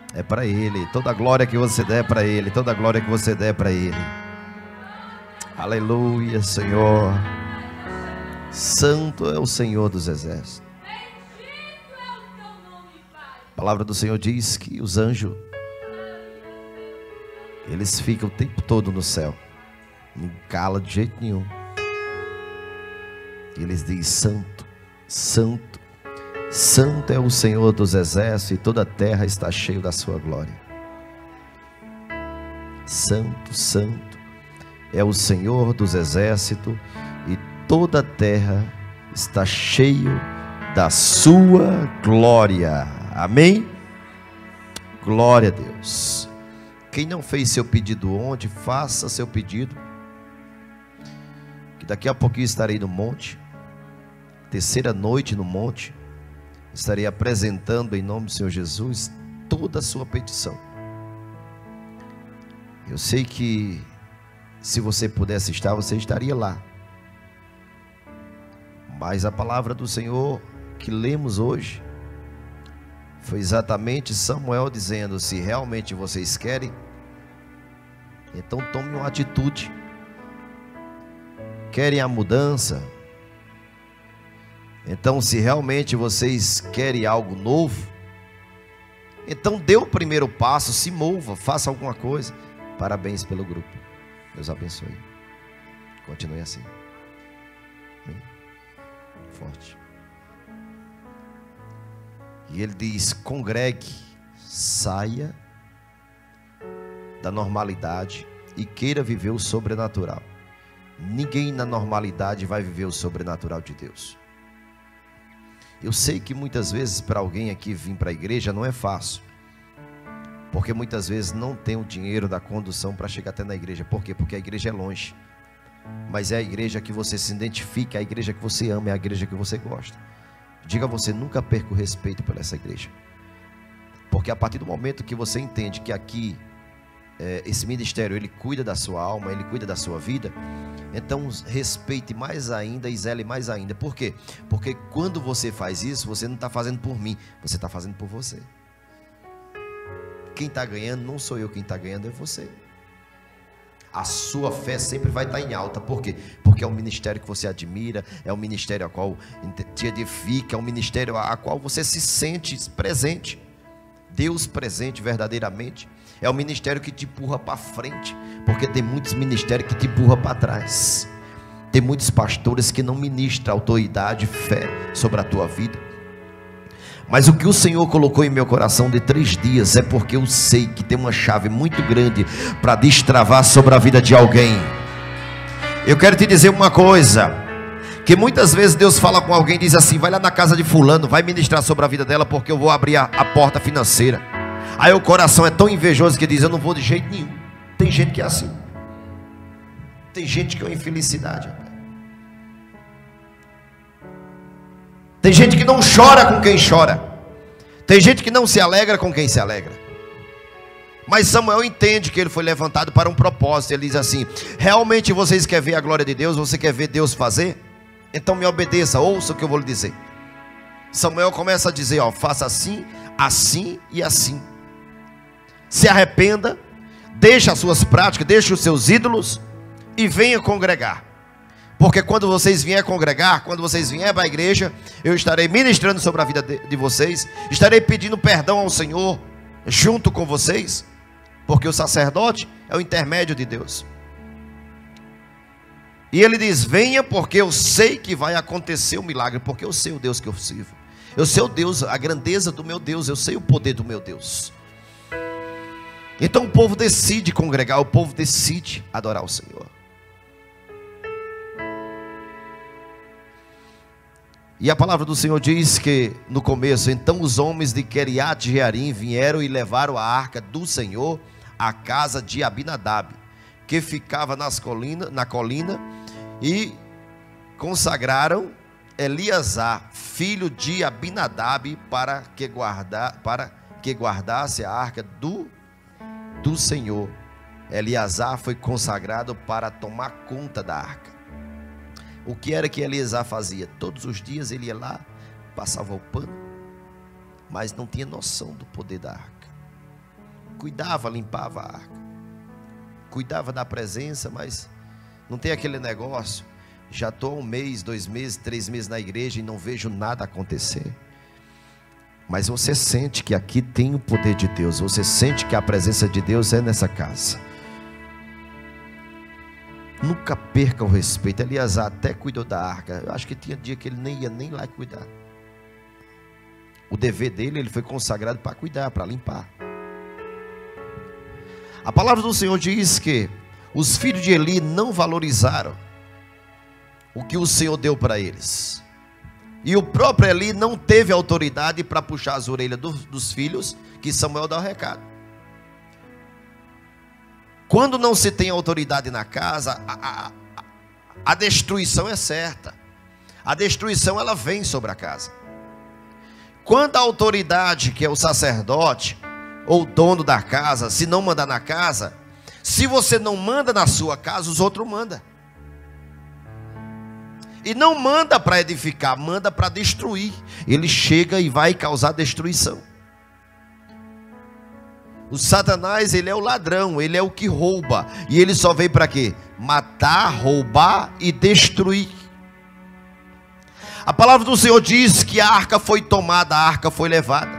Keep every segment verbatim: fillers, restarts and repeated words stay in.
É para Ele. Toda a glória que você der para Ele. Toda a glória que você der para Ele. Aleluia, Senhor. Santo é o Senhor dos exércitos. A palavra do Senhor diz que os anjos, eles ficam o tempo todo no céu. Não cala de jeito nenhum. Eles dizem: santo, santo, santo é o Senhor dos exércitos, e toda a terra está cheia da sua glória. Santo, santo é o Senhor dos exércitos, e toda a terra está cheia da sua glória. Amém? Glória a Deus. Quem não fez seu pedido ontem, faça seu pedido, que daqui a pouquinho estarei no monte, terceira noite no monte, estarei apresentando em nome do Senhor Jesus toda a sua petição. Eu sei que se você pudesse estar, você estaria lá, mas a palavra do Senhor que lemos hoje foi exatamente Samuel dizendo: se realmente vocês querem, então tome uma atitude. Querem a mudança? Então, se realmente vocês querem algo novo, então dê o primeiro passo, se mova, faça alguma coisa. Parabéns pelo grupo. Deus abençoe. Continue assim. Bem forte. E ele diz: congregue, saia da normalidade e queira viver o sobrenatural. Ninguém na normalidade vai viver o sobrenatural de Deus. Eu sei que muitas vezes para alguém aqui vir para a igreja não é fácil, porque muitas vezes não tem o dinheiro da condução para chegar até na igreja. Por quê? Porque a igreja é longe. Mas é a igreja que você se identifica, é a igreja que você ama, é a igreja que você gosta. Diga a você: nunca perca o respeito por essa igreja, porque a partir do momento que você entende que aqui é, esse ministério, ele cuida da sua alma, ele cuida da sua vida, então respeite mais ainda e zele mais ainda. Por quê? Porque quando você faz isso, você não está fazendo por mim, você está fazendo por você. Quem está ganhando não sou eu, quem está ganhando é você. A sua fé sempre vai estar em alta. Por quê? Porque é um ministério que você admira, é um ministério a qual te edifica, é um ministério a qual você se sente presente, Deus presente verdadeiramente. É um ministério que te empurra para frente, porque tem muitos ministérios que te empurram para trás. Tem muitos pastores que não ministram autoridade, fé sobre a tua vida. Mas o que o Senhor colocou em meu coração de três dias é porque eu sei que tem uma chave muito grande para destravar sobre a vida de alguém. Eu quero te dizer uma coisa, que muitas vezes Deus fala com alguém e diz assim: vai lá na casa de fulano, vai ministrar sobre a vida dela, porque eu vou abrir a, a porta financeira. Aí o coração é tão invejoso que diz: eu não vou de jeito nenhum. Tem gente que é assim. Tem gente que é uma infelicidade. Tem gente que não chora com quem chora. Tem gente que não se alegra com quem se alegra. Mas Samuel entende que ele foi levantado para um propósito. Ele diz assim: realmente vocês querem ver a glória de Deus? Você quer ver Deus fazer? Então me obedeça, ouça o que eu vou lhe dizer. Samuel começa a dizer: ó, faça assim, assim e assim. Se arrependa, deixe as suas práticas, deixe os seus ídolos e venha congregar. Porque quando vocês vierem congregar, quando vocês vierem para a igreja, eu estarei ministrando sobre a vida de, de vocês, estarei pedindo perdão ao Senhor junto com vocês, porque o sacerdote é o intermédio de Deus. E ele diz: venha, porque eu sei que vai acontecer o milagre, porque eu sei o Deus que eu sirvo, eu sei o Deus, a grandeza do meu Deus, eu sei o poder do meu Deus. Então o povo decide congregar, o povo decide adorar o Senhor. E a palavra do Senhor diz que no começo: então os homens de Queriate Jearim vieram e levaram a arca do Senhor à casa de Abinadab, que ficava nas colina, na colina, e consagraram Eleazar, filho de Abinadab, para que, guarda, para que guardasse a arca do, do Senhor. Eleazar foi consagrado para tomar conta da arca. O que era que Eleazar fazia? Todos os dias ele ia lá, passava o pano, mas não tinha noção do poder da arca. cuidava, limpava a arca, cuidava da presença, mas não tem aquele negócio, já estou um mês, dois meses, três meses na igreja e não vejo nada acontecer. Mas você sente que aqui tem o poder de Deus, você sente que a presença de Deus é nessa casa. Nunca perca o respeito. Eliasar até cuidou da arca. Eu acho que tinha dia que ele nem ia nem lá cuidar. O dever dele, ele foi consagrado para cuidar, para limpar. A palavra do Senhor diz que os filhos de Eli não valorizaram o que o Senhor deu para eles. E o próprio Eli não teve autoridade para puxar as orelhas dos, dos filhos, que Samuel dá o recado. Quando não se tem autoridade na casa, a, a, a destruição é certa. A destruição ela vem sobre a casa. Quando a autoridade, que é o sacerdote, ou o dono da casa, se não mandar na casa, se você não manda na sua casa, os outros mandam. E não manda para edificar, manda para destruir. Ele chega e vai causar destruição. O Satanás, ele é o ladrão, ele é o que rouba. E ele só veio para quê? Matar, roubar e destruir. A palavra do Senhor diz que a arca foi tomada, a arca foi levada.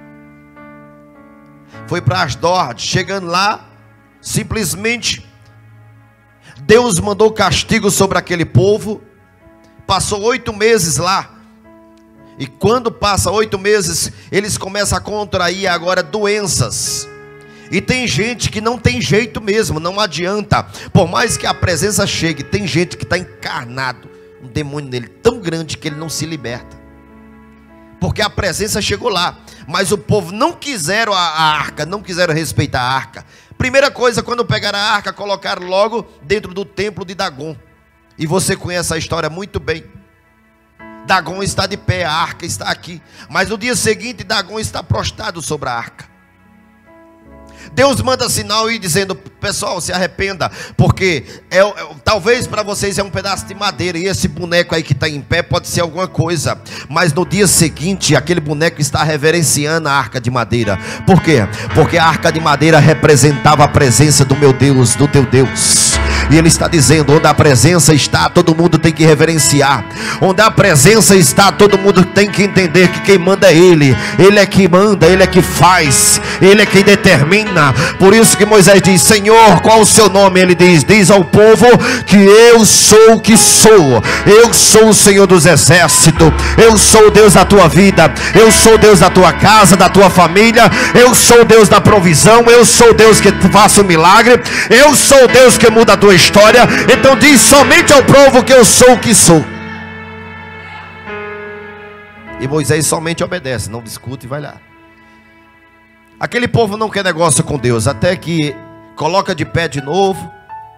Foi para Asdod. Chegando lá, simplesmente Deus mandou castigo sobre aquele povo. Passou oito meses lá. E quando passa oito meses, eles começam a contrair agora doenças. E tem gente que não tem jeito mesmo, não adianta. Por mais que a presença chegue, tem gente que está encarnado, um demônio nele tão grande que ele não se liberta. Porque a presença chegou lá, mas o povo não quiseram a, a arca, não quiseram respeitar a arca. Primeira coisa, quando pegaram a arca, colocaram logo dentro do templo de Dagon. E você conhece a história muito bem. Dagon está de pé, a arca está aqui. Mas no dia seguinte, Dagon está prostrado sobre a arca. Deus manda sinal e dizendo: pessoal, se arrependa, porque é, é, talvez para vocês é um pedaço de madeira, e esse boneco aí que está em pé pode ser alguma coisa, mas no dia seguinte aquele boneco está reverenciando a arca de madeira. Por quê? Porque a arca de madeira representava a presença do meu Deus, do teu Deus. E ele está dizendo: onde a presença está, todo mundo tem que reverenciar. Onde a presença está, todo mundo tem que entender que quem manda é Ele. Ele é que manda, Ele é que faz, Ele é quem determina. Por isso que Moisés diz: Senhor, qual o seu nome? Ele diz, diz ao povo que eu sou o que sou. Eu sou o Senhor dos exércitos. Eu sou o Deus da tua vida. Eu sou o Deus da tua casa, da tua família. Eu sou o Deus da provisão. Eu sou o Deus que faça o milagre. Eu sou o Deus que muda a tua história. Então diz somente ao povo que eu sou o que sou. E Moisés somente obedece, não discute e vai lá. Aquele povo não quer negócio com Deus, até que coloca de pé de novo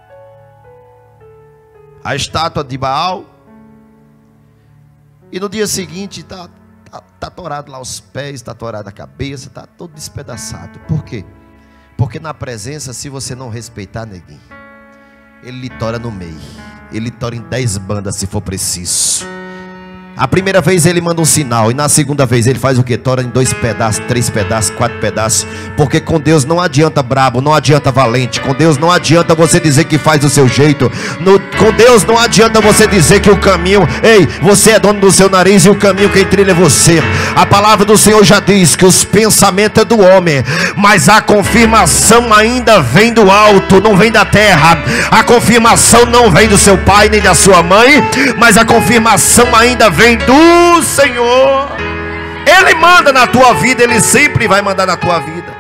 a estátua de Baal. E no dia seguinte está tá, tá torado lá os pés, está torado a cabeça, está todo despedaçado. Por quê? Porque na presença, se você não respeitar ninguém, ele lhe tora no meio. Ele lhe tora em dez bandas se for preciso. A primeira vez ele manda um sinal, e na segunda vez ele faz o que? Tora em dois pedaços, três pedaços, quatro pedaços. Porque com Deus não adianta brabo, não adianta valente. Com Deus não adianta você dizer que faz do seu jeito. No, com Deus não adianta você dizer que o caminho, ei, você é dono do seu nariz e o caminho quem trilha é você. A palavra do Senhor já diz que os pensamentos é do homem, mas a confirmação ainda vem do alto, não vem da terra. A confirmação não vem do seu pai nem da sua mãe, mas a confirmação ainda vem do Senhor. Ele manda na tua vida, Ele sempre vai mandar na tua vida.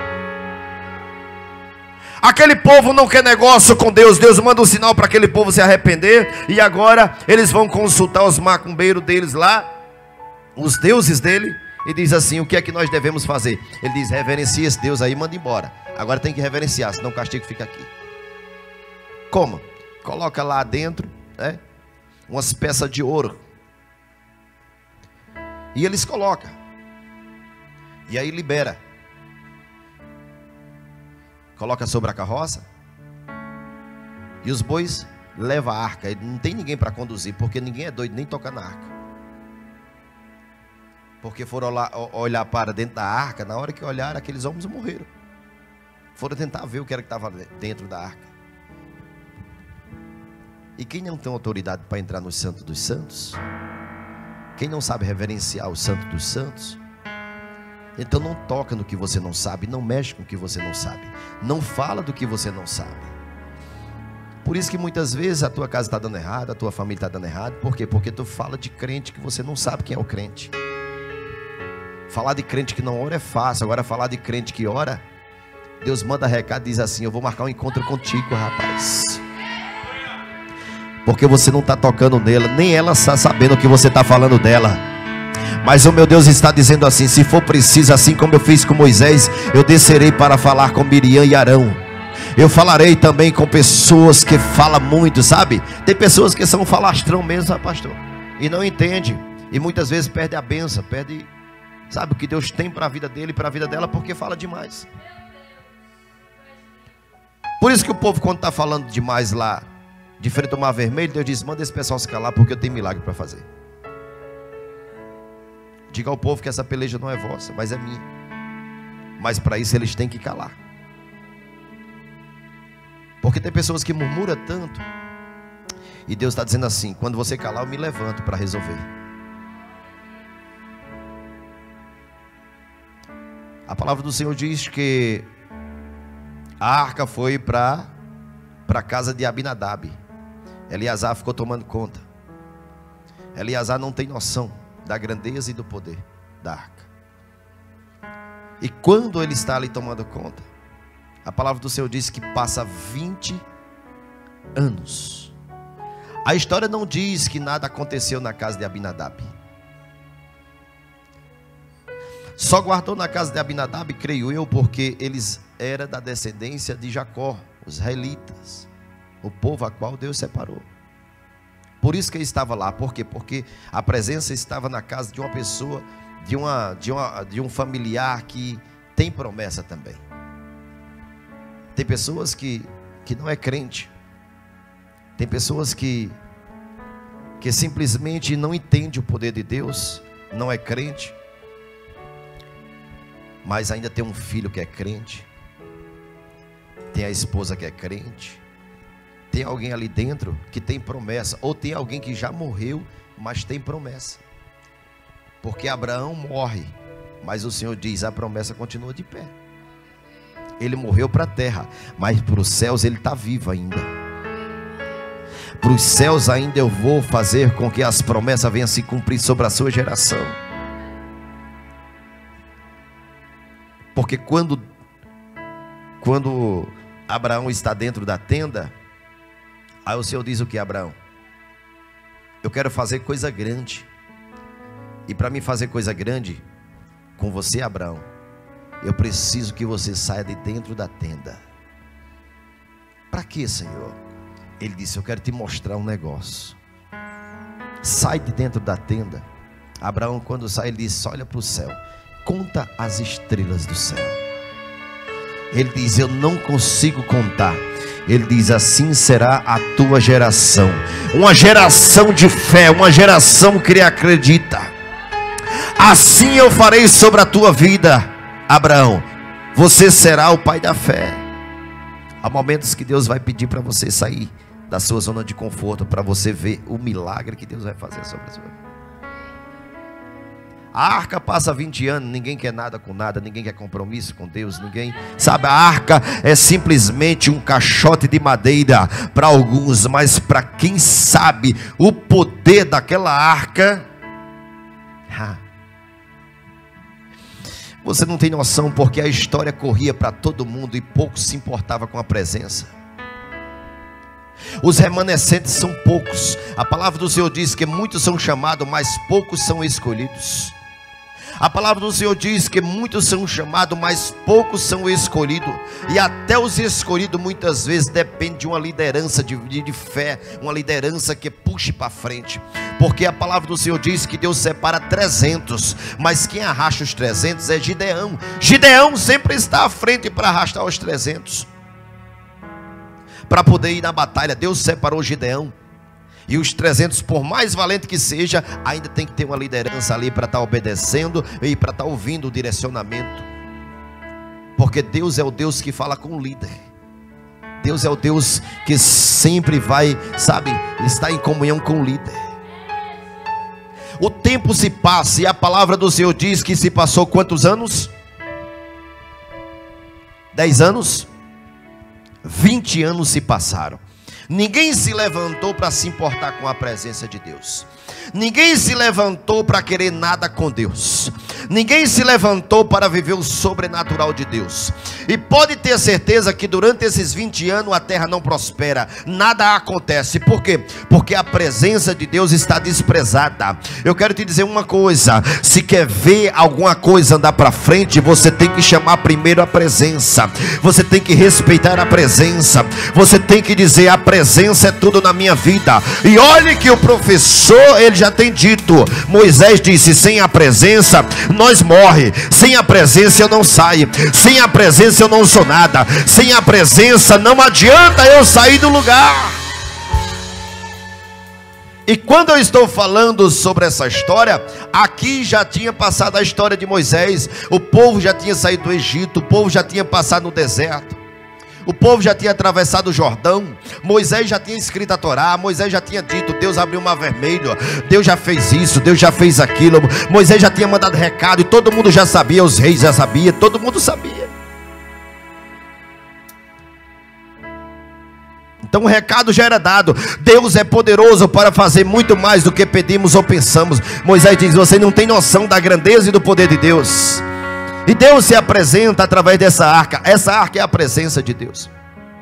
Aquele povo não quer negócio com Deus. Deus manda um sinal para aquele povo se arrepender. E agora eles vão consultar os macumbeiros deles lá, os deuses dele, e diz assim: o que é que nós devemos fazer? Ele diz: reverencia esse Deus aí, manda embora. Agora tem que reverenciar, senão o castigo fica aqui. Como? Coloca lá dentro, né, umas peças de ouro. E eles colocam. E aí libera. Coloca sobre a carroça. E os bois levam a arca. Não tem ninguém para conduzir, porque ninguém é doido nem toca na arca. Porque foram lá, olhar para dentro da arca. Na hora que olharam, aqueles homens morreram. Foram tentar ver o que era que estava dentro da arca. E quem não tem autoridade para entrar no Santo dos Santos, quem não sabe reverenciar o Santo dos Santos, então não toca no que você não sabe, não mexe com o que você não sabe, não fala do que você não sabe. Por isso que muitas vezes a tua casa está dando errado, a tua família está dando errado. Por quê? Porque tu fala de crente que você não sabe quem é o crente. Falar de crente que não ora é fácil. Agora falar de crente que ora, Deus manda recado e diz assim: eu vou marcar um encontro contigo, rapaz. Porque você não está tocando nela, nem ela está sabendo o que você está falando dela. Mas o meu Deus está dizendo assim: se for preciso, assim como eu fiz com Moisés, eu descerei para falar com Miriam e Arão. Eu falarei também com pessoas que falam muito, sabe? Tem pessoas que são falastrão mesmo, pastor, e não entende. E muitas vezes perde a bênção, perde, sabe, o que Deus tem para a vida dele e para a vida dela, porque fala demais. Por isso que o povo, quando está falando demais lá, de frente ao mar vermelho, Deus diz: manda esse pessoal se calar, porque eu tenho milagre para fazer. Diga ao povo que essa peleja não é vossa, mas é minha. Mas para isso eles têm que calar. Porque tem pessoas que murmuram tanto, e Deus está dizendo assim: quando você calar, eu me levanto para resolver. A palavra do Senhor diz que a arca foi para para a casa de Abinadab. Eleazar ficou tomando conta. Eleazar não tem noção da grandeza e do poder da arca. E quando ele está ali tomando conta, a palavra do Senhor diz que passa vinte anos. A história não diz que nada aconteceu na casa de Abinadab. Só guardou na casa de Abinadab, creio eu, porque eles eram da descendência de Jacó, os israelitas, o povo a qual Deus separou. Por isso que ele estava lá. Por quê? Porque a presença estava na casa de uma pessoa, de, uma, de, uma, de um familiar que tem promessa também. Tem pessoas que, que não é crente. Tem pessoas que, que simplesmente não entende o poder de Deus, não é crente, mas ainda tem um filho que é crente, tem a esposa que é crente, tem alguém ali dentro que tem promessa, ou tem alguém que já morreu, mas tem promessa. Porque Abraão morre, mas o Senhor diz: a promessa continua de pé. Ele morreu para a terra, mas para os céus ele está vivo ainda. Para os céus ainda eu vou fazer com que as promessas venham se cumprir sobre a sua geração. Porque quando Quando Abraão está dentro da tenda, aí o Senhor diz o que, Abraão? Eu quero fazer coisa grande. E para mim fazer coisa grande com você, Abraão, eu preciso que você saia de dentro da tenda. Para quê, Senhor? Ele disse: eu quero te mostrar um negócio. Sai de dentro da tenda. Abraão, quando sai, ele disse: olha para o céu, conta as estrelas do céu. Ele diz: eu não consigo contar. Ele diz: assim será a tua geração. Uma geração de fé, uma geração que acredita. Assim eu farei sobre a tua vida, Abraão. Você será o pai da fé. Há momentos que Deus vai pedir para você sair da sua zona de conforto, para você ver o milagre que Deus vai fazer sobre a sua vida. A arca passa vinte anos, ninguém quer nada com nada, ninguém quer compromisso com Deus, ninguém sabe. A arca é simplesmente um caixote de madeira para alguns, mas para quem sabe o poder daquela arca, você não tem noção, porque a história corria para todo mundo e pouco se importava com a presença. Os remanescentes são poucos. A palavra do Senhor diz que muitos são chamados, mas poucos são escolhidos. A palavra do Senhor diz que muitos são chamados, mas poucos são escolhidos. E até os escolhidos muitas vezes dependem de uma liderança de, de, de fé, uma liderança que puxe para frente. Porque a palavra do Senhor diz que Deus separa trezentos, mas quem arrasta os trezentos é Gideão. Gideão sempre está à frente para arrastar os trezentos, para poder ir na batalha. Deus separou Gideão. E os trezentos, por mais valente que seja, ainda tem que ter uma liderança ali para estar obedecendo e para estar ouvindo o direcionamento. Porque Porque Deus é o Deus que fala com o líder. Deus é o Deus que sempre vai, sabe, estar em comunhão com o líder. O tempo se passa e a palavra do Senhor diz que se passou quantos anos? Dez anos? Vinte anos se passaram. Ninguém se levantou para se importar com a presença de Deus. Ninguém se levantou para querer nada com Deus. Ninguém se levantou para viver o sobrenatural de Deus. E pode ter certeza que durante esses vinte anos a terra não prospera, nada acontece. Por quê? Porque a presença de Deus está desprezada. Eu quero te dizer uma coisa: se quer ver alguma coisa andar para frente, você tem que chamar primeiro a presença. Você tem que respeitar a presença. Você tem que dizer: a presença é tudo na minha vida. E olhe que o professor, ele já tem dito. Moisés disse: sem a presença nós morre. Sem a presença eu não saio. Sem a presença eu não sou nada. Sem a presença não adianta eu sair do lugar. E quando eu estou falando sobre essa história, aqui já tinha passado a história de Moisés. O povo já tinha saído do Egito. O povo já tinha passado no deserto. O povo já tinha atravessado o Jordão. Moisés já tinha escrito a Torá. Moisés já tinha dito: Deus abriu o mar vermelho. Deus já fez isso, Deus já fez aquilo. Moisés já tinha mandado recado e todo mundo já sabia. Os reis já sabiam, todo mundo sabia. Então o recado já era dado. Deus é poderoso para fazer muito mais do que pedimos ou pensamos. Moisés diz: você não tem noção da grandeza e do poder de Deus. E Deus se apresenta através dessa arca. Essa arca é a presença de Deus.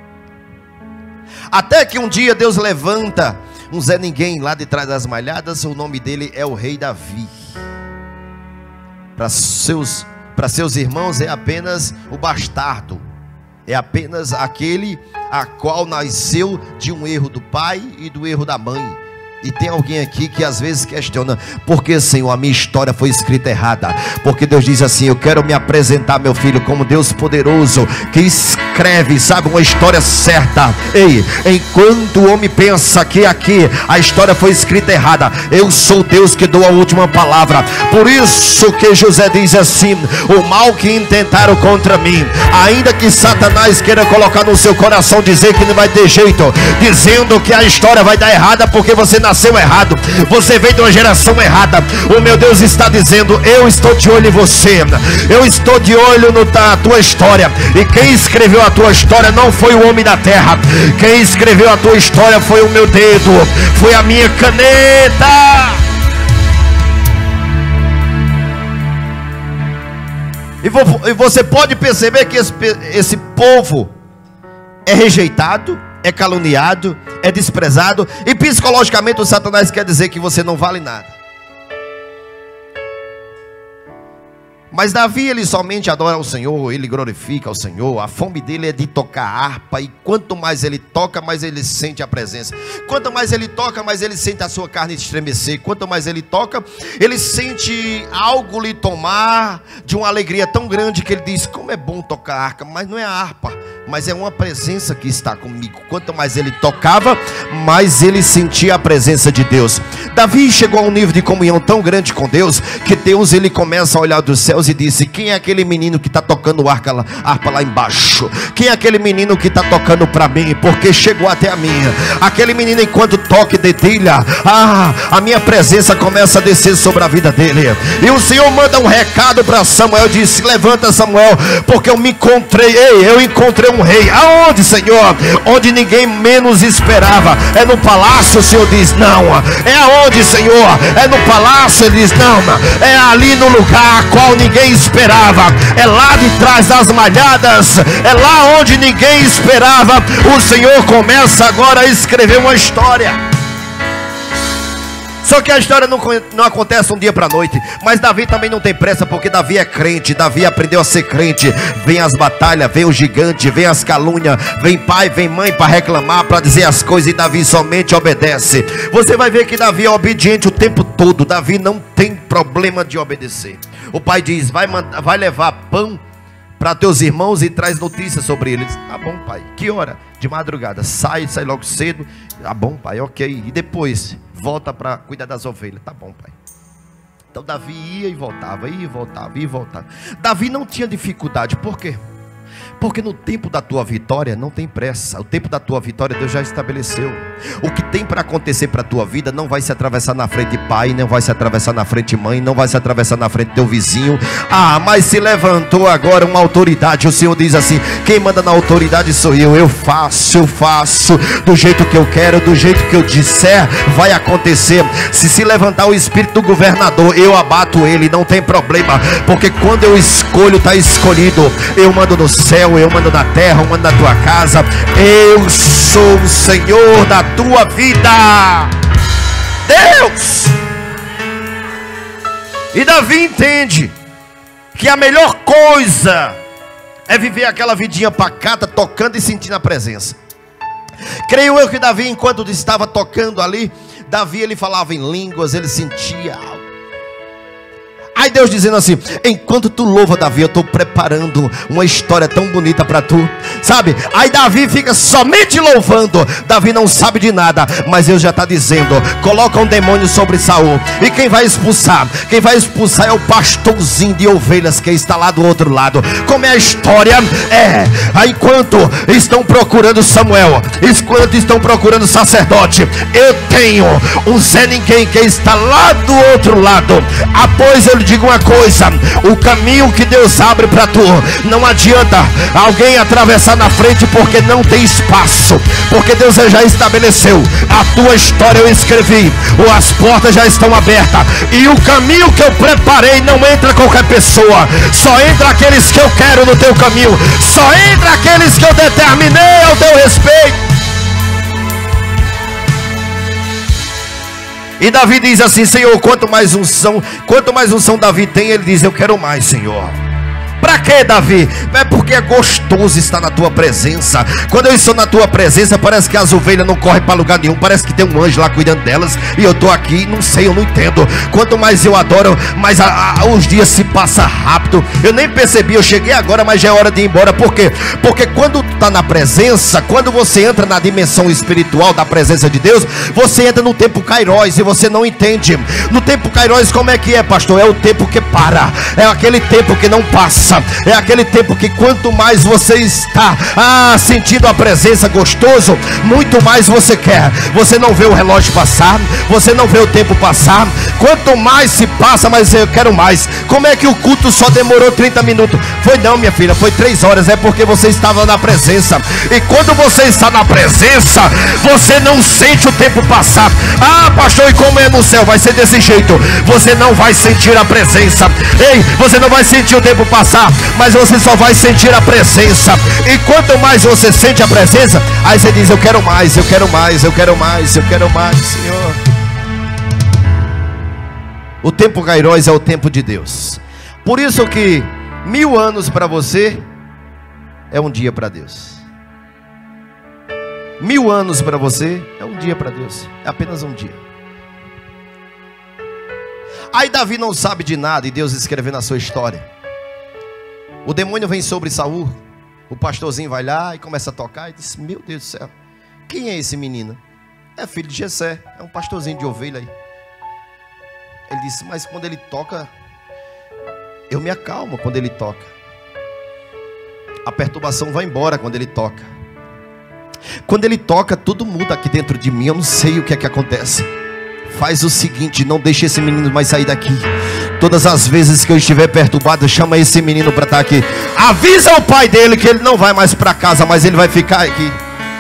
Até que um dia Deus levanta um Zé Ninguém lá de trás das malhadas. O nome dele é o rei Davi. Para seus, para seus irmãos é apenas o bastardo. É apenas aquele a qual nasceu de um erro do pai e do erro da mãe. E tem alguém aqui que às vezes questiona: por que, Senhor, a minha história foi escrita errada? Porque Deus diz assim: eu quero me apresentar, meu filho, como Deus poderoso, que escreve, sabe, uma história certa. Ei, enquanto o homem pensa que aqui a história foi escrita errada, eu sou Deus que dou a última palavra. Por isso que José diz assim: o mal que intentaram contra mim, ainda que Satanás queira colocar no seu coração, dizer que não vai ter jeito, dizendo que a história vai dar errada porque você nasceu errado, você veio de uma geração errada, o meu Deus está dizendo: eu estou de olho em você, eu estou de olho no, na tua história. E quem escreveu a tua história não foi o homem da terra. Quem escreveu a tua história foi o meu dedo, foi a minha caneta. E, vo, e você pode perceber que esse, esse povo é rejeitado, é caluniado, é desprezado. E psicologicamente o Satanás quer dizer que você não vale nada. Mas Davi, ele somente adora ao Senhor, ele glorifica ao Senhor. A fome dele é de tocar harpa. E quanto mais ele toca, mais ele sente a presença. Quanto mais ele toca, mais ele sente a sua carne estremecer. Quanto mais ele toca, ele sente algo lhe tomar de uma alegria tão grande que ele diz: como é bom tocar harpa. Mas não é a harpa, mas é uma presença que está comigo. Quanto mais ele tocava, mais ele sentia a presença de Deus. Davi chegou a um nível de comunhão tão grande com Deus, que Deus, ele começa a olhar dos céus e disse: quem é aquele menino que está tocando harpa lá, harpa lá embaixo? Quem é aquele menino que está tocando para mim? Porque chegou até a mim. Aquele menino, enquanto toca e dedilha, ah, a minha presença começa a descer sobre a vida dele. E o Senhor manda um recado para Samuel, disse: levanta, Samuel, porque eu me encontrei, ei, eu encontrei um rei. Aonde, Senhor? Onde ninguém menos esperava. É no palácio? O Senhor diz: não. É aonde, Senhor? É no palácio? Ele diz: não. É ali no lugar a qual ninguém esperava. É lá de trás das malhadas. É lá onde ninguém esperava. O Senhor começa agora a escrever uma história. Só que a história não, não acontece um dia para a noite. Mas Davi também não tem pressa, porque Davi é crente. Davi aprendeu a ser crente. Vem as batalhas, vem o gigante, vem as calúnias, vem pai, vem mãe para reclamar, para dizer as coisas, e Davi somente obedece. Você vai ver que Davi é obediente o tempo todo. Davi não tem problema de obedecer. O pai diz: vai, mandar, vai levar pão para teus irmãos e traz notícias sobre eles. Tá bom, pai. Que hora? De madrugada. Sai, sai logo cedo. Tá bom, pai, ok. E depois volta para cuidar das ovelhas. Tá bom, pai. Então Davi ia e voltava, ia e voltava, ia e voltava. Davi não tinha dificuldade. Por quê? Porque no tempo da tua vitória não tem pressa. O tempo da tua vitória Deus já estabeleceu. O que tem para acontecer para a tua vida não vai se atravessar na frente de pai, não vai se atravessar na frente de mãe, não vai se atravessar na frente do teu vizinho. Ah, mas se levantou agora uma autoridade. O Senhor diz assim: quem manda na autoridade sou eu. Eu faço, eu faço do jeito que eu quero, do jeito que eu disser, vai acontecer. Se se levantar o espírito do governador, eu abato ele, não tem problema. Porque quando eu escolho, está escolhido. Eu mando no céu, eu mando na terra, eu mando na tua casa. Eu sou o Senhor da tua vida. Deus. E Davi entende que a melhor coisa é viver aquela vidinha pacata, tocando e sentindo a presença. Creio eu que Davi, enquanto estava tocando ali, Davi ele falava em línguas, ele sentia algo. Aí Deus dizendo assim: enquanto tu louva, Davi, eu estou preparando uma história tão bonita para tu, sabe? Aí Davi fica somente louvando. Davi não sabe de nada, mas Deus já está dizendo: coloca um demônio sobre Saul. E quem vai expulsar? Quem vai expulsar é o pastorzinho de ovelhas que está lá do outro lado. Como é a história? É, aí enquanto estão procurando Samuel, enquanto estão procurando sacerdote, eu tenho um Zé Ninguém que está lá do outro lado. Após eu digo uma coisa: o caminho que Deus abre para tu, não adianta alguém atravessar na frente, porque não tem espaço, porque Deus já estabeleceu a tua história. Eu escrevi, as portas já estão abertas, e o caminho que eu preparei não entra qualquer pessoa, só entra aqueles que eu quero no teu caminho, só entra aqueles que eu determinei ao teu respeito. E Davi diz assim: Senhor, quanto mais unção, quanto mais unção Davi tem, ele diz: eu quero mais, Senhor. Para que, Davi? É porque é gostoso estar na tua presença. Quando eu estou na tua presença, parece que as ovelhas não correm para lugar nenhum, parece que tem um anjo lá cuidando delas, e eu estou aqui, não sei, eu não entendo. Quanto mais eu adoro, mais a, a, os dias se passam rápido. Eu nem percebi, eu cheguei agora, mas já é hora de ir embora. Por quê? Porque quando tu está na presença, quando você entra na dimensão espiritual da presença de Deus, você entra no tempo Kairos, e você não entende. No tempo Kairos, como é que é, pastor? É o tempo que para, é aquele tempo que não passa. É aquele tempo que quanto mais você está ah, sentindo a presença gostoso, muito mais você quer. Você não vê o relógio passar, você não vê o tempo passar. Quanto mais se passa, mais eu quero mais. Como é que o culto só demorou trinta minutos? Foi não, minha filha, foi três horas. É porque você estava na presença. E quando você está na presença, você não sente o tempo passar. Ah, pastor, e como é no céu? Vai ser desse jeito. Você não vai sentir a presença. Ei, você não vai sentir o tempo passar, mas você só vai sentir a presença. E quanto mais você sente a presença, aí você diz: eu quero mais, eu quero mais, eu quero mais, eu quero mais, Senhor. O tempo Kairos é o tempo de Deus. Por isso que mil anos para você é um dia para Deus. Mil anos para você é um dia para Deus. É apenas um dia. Aí Davi não sabe de nada, e Deus escreveu na sua história. O demônio vem sobre Saul. O pastorzinho vai lá e começa a tocar e diz: meu Deus do céu, quem é esse menino? É filho de Jessé, é um pastorzinho de ovelha aí. Ele disse: mas quando ele toca, eu me acalmo quando ele toca. A perturbação vai embora quando ele toca. Quando ele toca, tudo muda aqui dentro de mim. Eu não sei o que é que acontece. Faz o seguinte: não deixe esse menino mais sair daqui. Todas as vezes que eu estiver perturbado, chama esse menino para estar aqui. Avisa o pai dele que ele não vai mais para casa, mas ele vai ficar aqui.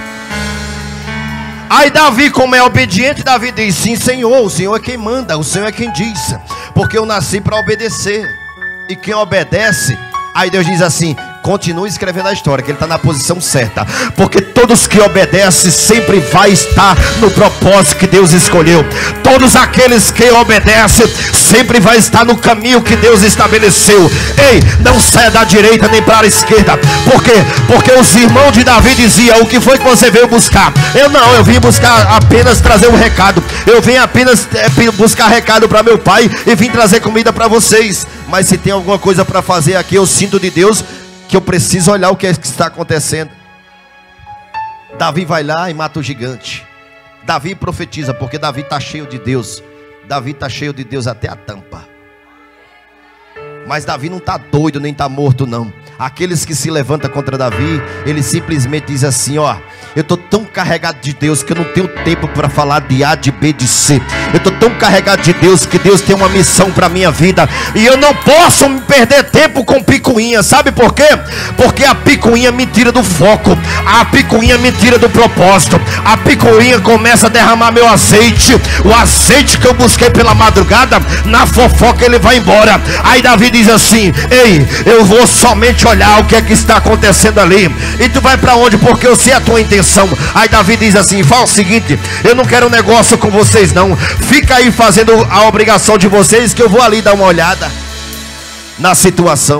Aí Davi, como é obediente, Davi diz: sim, Senhor, o Senhor é quem manda, o Senhor é quem diz, porque eu nasci para obedecer. E quem obedece, aí Deus diz assim: continue escrevendo a história, que ele está na posição certa, porque todos que obedecem sempre vai estar no propósito que Deus escolheu. Todos aqueles que obedecem sempre vai estar no caminho que Deus estabeleceu. Ei, não saia da direita nem para a esquerda. Por quê? Porque os irmãos de Davi diziam: o que foi que você veio buscar? Eu não, eu vim buscar apenas trazer um recado. Eu vim apenas é, buscar recado para meu pai e vim trazer comida para vocês. Mas se tem alguma coisa para fazer aqui, eu sinto de Deus que eu preciso olhar o que, é que está acontecendo. Davi vai lá e mata o gigante. Davi profetiza, porque Davi está cheio de Deus. Davi está cheio de Deus até a tampa. Mas Davi não está doido, nem está morto não. Aqueles que se levantam contra Davi, ele simplesmente diz assim: ó, eu estou tão carregado de Deus que eu não tenho tempo para falar de A, de B, de C. Eu estou tão carregado de Deus que Deus tem uma missão para a minha vida, e eu não posso me perder tempo com picuinha. Sabe por quê? Porque a picuinha me tira do foco, a picuinha me tira do propósito, a picuinha começa a derramar meu azeite. O azeite que eu busquei pela madrugada, na fofoca ele vai embora. Aí Davi diz assim: ei, eu vou somente olhar o que é que está acontecendo ali. E tu vai para onde? Porque eu sei a tua intenção. Aí Davi diz assim: fala o seguinte, eu não quero negócio com vocês não, fica aí fazendo a obrigação de vocês, que eu vou ali dar uma olhada na situação.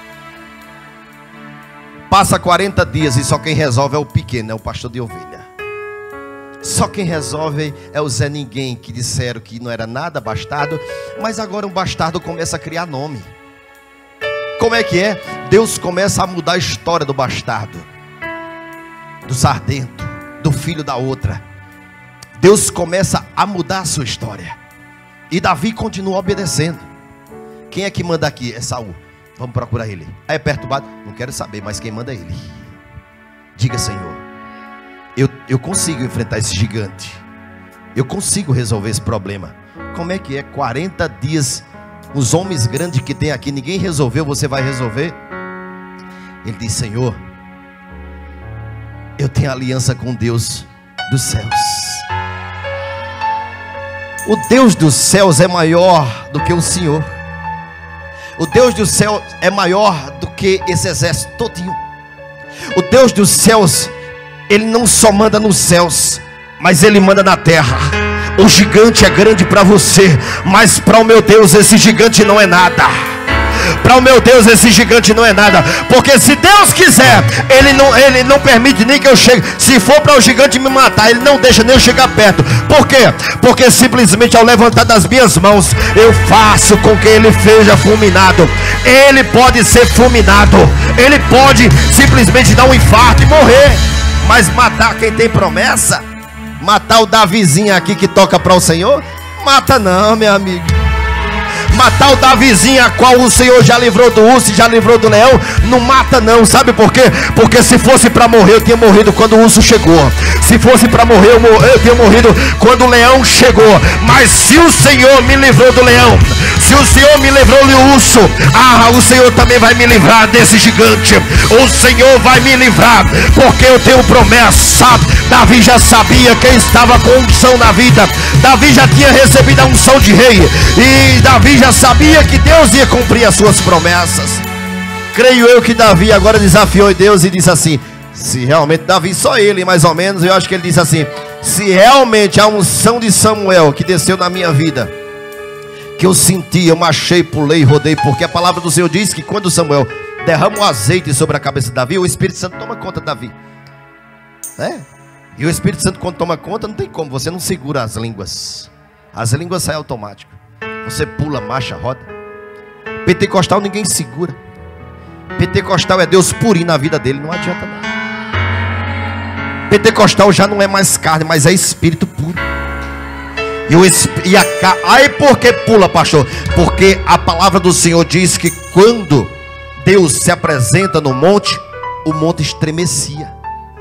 Passa quarenta dias e só quem resolve é o pequeno, é o pastor de ovelha. Só quem resolve é o Zé Ninguém, que disseram que não era nada bastardo, mas agora um bastardo começa a criar nome. Como é que é? Deus começa a mudar a história do bastardo, do sardento, do filho da outra. Deus começa a mudar a sua história. E Davi continua obedecendo. Quem é que manda aqui? É Saul. Vamos procurar ele. É perturbado? Não quero saber, mas quem manda é ele. Diga: Senhor, eu, eu consigo enfrentar esse gigante, eu consigo resolver esse problema. Como é que é? quarenta dias, os homens grandes que tem aqui, ninguém resolveu, você vai resolver? Ele diz: Senhor, eu tenho aliança com Deus dos céus. O Deus dos céus é maior do que o Senhor. O Deus dos céus é maior do que esse exército todinho. O Deus dos céus, ele não só manda nos céus, mas ele manda na terra. O gigante é grande para você, mas para o meu Deus esse gigante não é nada. Para o meu Deus esse gigante não é nada. Porque se Deus quiser, Ele não, ele não permite nem que eu chegue. Se for para o gigante me matar, Ele não deixa nem eu chegar perto. Por quê? Porque simplesmente ao levantar das minhas mãos, eu faço com que ele seja fulminado. Ele pode ser fulminado, ele pode simplesmente dar um infarto e morrer, mas matar quem tem promessa, matar o Davizinho aqui que toca para o Senhor, mata não, meu amigo. Matar o Davizinho a qual o Senhor já livrou do urso e já livrou do leão, não mata não. Sabe por quê? Porque se fosse para morrer, eu tinha morrido quando o urso chegou. Se fosse para morrer, eu, mor eu tinha morrido quando o leão chegou. Mas se o Senhor me livrou do leão, se o Senhor me livrou do urso, ah, o Senhor também vai me livrar desse gigante. O Senhor vai me livrar, porque eu tenho promessa. Davi já sabia quem estava com unção na vida. Davi já tinha recebido a unção de rei, e Davi já sabia que Deus ia cumprir as suas promessas. Creio eu que Davi agora desafiou Deus e disse assim: se realmente Davi, só ele mais ou menos, eu acho que ele disse assim: se realmente a unção de Samuel que desceu na minha vida, que eu senti, eu marchei, pulei, rodei, porque a palavra do Senhor diz que quando Samuel derrama o azeite sobre a cabeça de Davi, o Espírito Santo toma conta de Davi, é? E o Espírito Santo, quando toma conta, não tem como, você não segura as línguas. As línguas saem automático. Você pula, marcha, roda. Pentecostal ninguém segura. Pentecostal é Deus purinho na vida dele, não adianta nada. Pentecostal já não é mais carne, mas é espírito puro. E, o, e a aí por que pula, pastor? Porque a palavra do Senhor diz que quando Deus se apresenta no monte, o monte estremecia.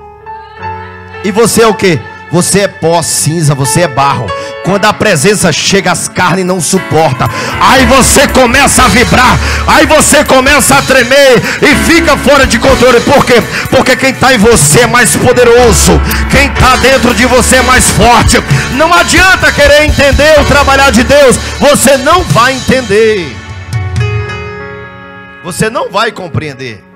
E você é o que? Você é pó, cinza, você é barro. Quando a presença chega, as carnes não suportam. Aí você começa a vibrar, aí você começa a tremer e fica fora de controle. Por quê? Porque quem está em você é mais poderoso, quem está dentro de você é mais forte. Não adianta querer entender o trabalhar de Deus, você não vai entender, você não vai compreender.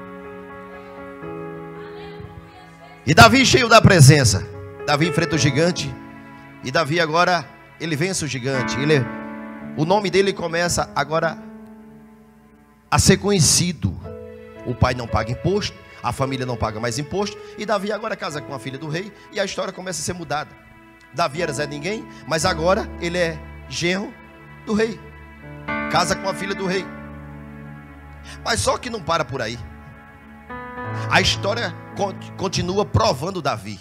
E Davi, cheio da presença, Davi enfrenta o gigante. E Davi agora, ele vence o gigante. Ele, o nome dele começa agora a ser conhecido. O pai não paga imposto, a família não paga mais imposto. E Davi agora casa com a filha do rei, e a história começa a ser mudada. Davi era Zé Ninguém, mas agora ele é genro do rei. Casa com a filha do rei. Mas só que não para por aí. A história continua provando Davi.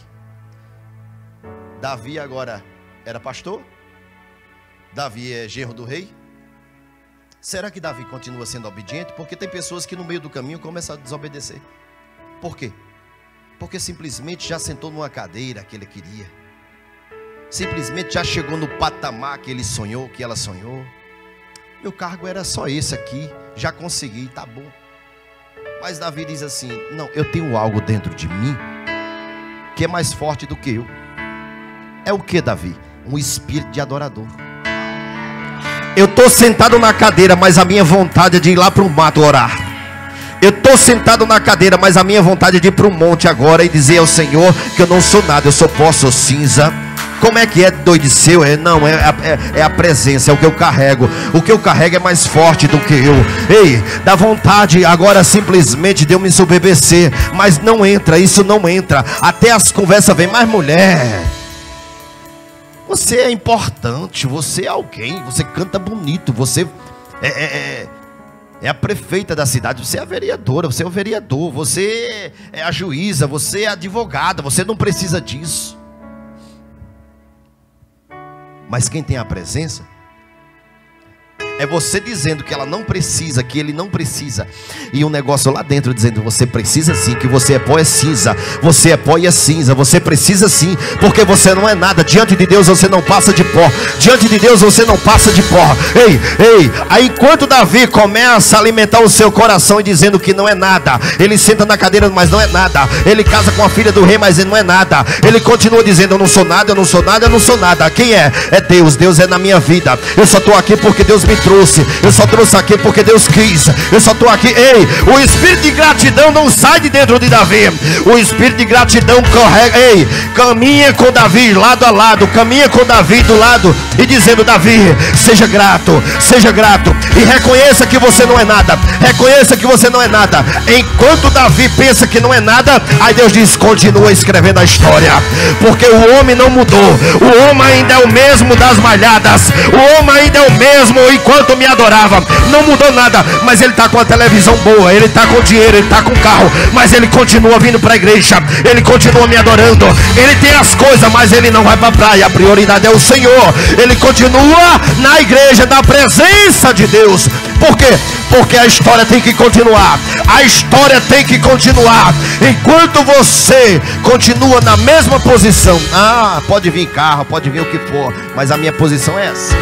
Davi agora era pastor. Davi é genro do rei. Será que Davi continua sendo obediente? Porque tem pessoas que no meio do caminho começam a desobedecer. Por quê? Porque simplesmente já sentou numa cadeira que ele queria. Simplesmente já chegou no patamar que ele sonhou, que ela sonhou. Meu cargo era só esse aqui, já consegui, tá bom. Mas Davi diz assim: não, eu tenho algo dentro de mim que é mais forte do que eu. É o que, Davi? Um espírito de adorador. Eu estou sentado na cadeira, mas a minha vontade é de ir lá para o mato orar. Eu estou sentado na cadeira, mas a minha vontade é de ir para o monte agora e dizer ao Senhor que eu não sou nada, eu sou pó, sou cinza. Como é que é, doidiceu? É, não, é, é, é a presença, é o que eu carrego. O que eu carrego é mais forte do que eu. Ei, dá vontade agora simplesmente de eu me ensoberbecer, mas não entra, isso não entra. Até as conversas vêm, mas mulher, você é importante, você é alguém, você canta bonito, você é, é, é, é a prefeita da cidade, você é a vereadora, você é o vereador, você é a juíza, você é a advogada, você não precisa disso. Mas quem tem a presença é você dizendo que ela não precisa, que ele não precisa, e um negócio lá dentro dizendo: você precisa sim, que você é pó, é cinza, você é pó e é cinza, você precisa sim, porque você não é nada. Diante de Deus você não passa de pó, diante de Deus você não passa de pó. Ei, ei, aí enquanto Davi começa a alimentar o seu coração e dizendo que não é nada, ele senta na cadeira, mas não é nada. Ele casa com a filha do rei, mas ele não é nada. Ele continua dizendo: eu não sou nada, eu não sou nada, eu não sou nada. Quem é? É Deus, Deus é na minha vida. Eu só estou aqui porque Deus me trouxe. Eu só trouxe aqui porque Deus quis. Eu só estou aqui. Ei, o espírito de gratidão não sai de dentro de Davi. O espírito de gratidão carrega. Ei, caminha com Davi lado a lado. Caminha com Davi do lado e dizendo: Davi, seja grato, seja grato e reconheça que você não é nada. Reconheça que você não é nada. Enquanto Davi pensa que não é nada, aí Deus diz: continua escrevendo a história, porque o homem não mudou. O homem ainda é o mesmo das malhadas. O homem ainda é o mesmo enquanto me adorava. Não mudou nada, mas ele está com a televisão boa, ele está com dinheiro, ele está com carro, mas ele continua vindo para a igreja, ele continua me adorando. Ele tem as coisas, mas ele não vai para a praia. A prioridade é o Senhor. Ele continua na igreja, na presença de Deus. Por quê? Porque a história tem que continuar. A história tem que continuar. Enquanto você continua na mesma posição, ah, pode vir carro, pode vir o que for, mas a minha posição é essa.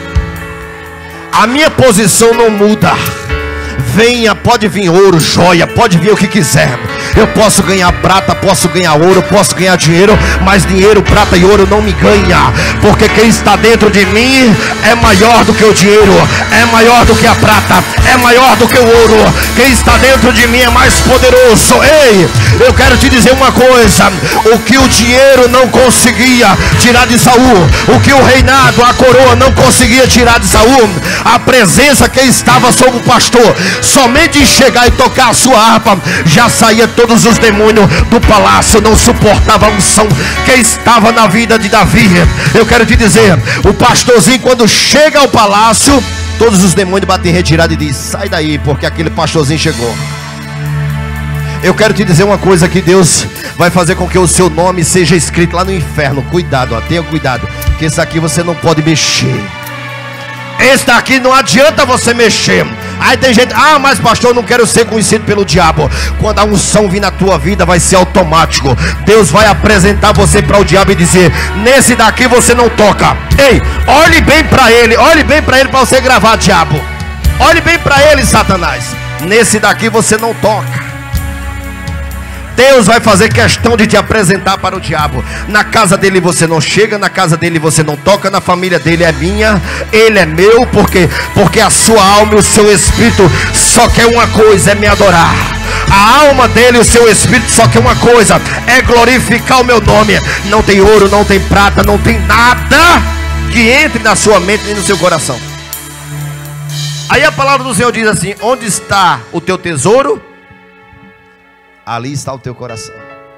A minha posição não muda. Venha, pode vir ouro, joia, pode vir o que quiser. Eu posso ganhar prata, posso ganhar ouro, posso ganhar dinheiro, mas dinheiro, prata e ouro não me ganha, porque quem está dentro de mim é maior do que o dinheiro, é maior do que a prata, é maior do que o ouro. Quem está dentro de mim é mais poderoso. Ei, eu quero te dizer uma coisa: o que o dinheiro não conseguia tirar de Saul, o que o reinado, a coroa não conseguia tirar de Saul, a presença que estava sobre o pastor, somente chegar e tocar a sua harpa, já saía todos os demônios do palácio. Não suportava a unção que estava na vida de Davi. Eu quero te dizer, o pastorzinho quando chega ao palácio, todos os demônios batem retirada e diz: sai daí, porque aquele pastorzinho chegou. Eu quero te dizer uma coisa, que Deus vai fazer com que o seu nome seja escrito lá no inferno. Cuidado, ó, tenha cuidado, que esse aqui você não pode mexer. Esse daqui não adianta você mexer. Aí tem gente: ah, mas pastor, eu não quero ser conhecido pelo diabo. Quando a unção vir na tua vida, vai ser automático. Deus vai apresentar você para o diabo e dizer: nesse daqui você não toca. Ei, olhe bem para ele, olhe bem para ele para você gravar, diabo. Olhe bem para ele, Satanás. Nesse daqui você não toca. Deus vai fazer questão de te apresentar para o diabo. Na casa dele você não chega, na casa dele você não toca, na família dele é minha, ele é meu, porque, porque a sua alma e o seu espírito só quer uma coisa: é me adorar. A alma dele e o seu espírito só quer uma coisa: é glorificar o meu nome. Não tem ouro, não tem prata, não tem nada que entre na sua mente nem no seu coração. Aí a palavra do Senhor diz assim: onde está o teu tesouro, ali está o teu coração.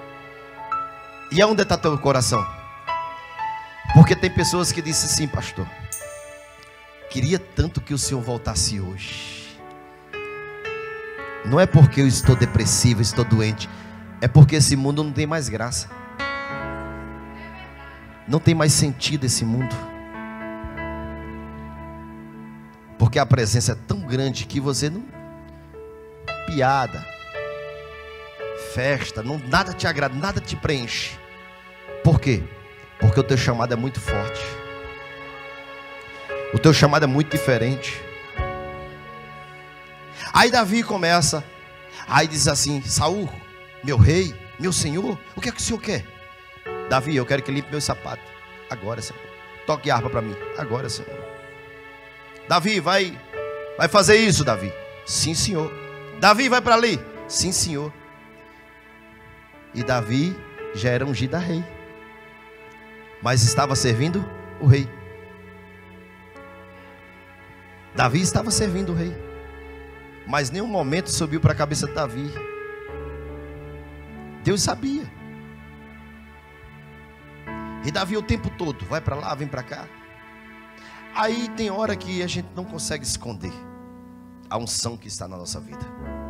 E aonde está o teu coração? Porque tem pessoas que dizem assim: pastor, queria tanto que o Senhor voltasse hoje. Não é porque eu estou depressivo, estou doente, é porque esse mundo não tem mais graça, não tem mais sentido esse mundo. Porque a presença é tão grande que você não... Piada, festa, não, nada te agrada, nada te preenche. Por quê? Porque o teu chamado é muito forte. O teu chamado é muito diferente. Aí Davi começa, aí diz assim: Saul, meu rei, meu senhor, o que é que o senhor quer? Davi, eu quero que limpe meus sapatos. Agora, Senhor. Toque harpa para mim. Agora, Senhor. Davi, vai, vai fazer isso, Davi. Sim, Senhor. Davi, vai para ali. Sim, Senhor. E Davi já era ungido a rei, mas estava servindo o rei. Davi estava servindo o rei, mas nenhum momento subiu para a cabeça de Davi. Deus sabia. E Davi o tempo todo vai para lá, vem para cá. Aí tem hora que a gente não consegue esconder a unção que está na nossa vida.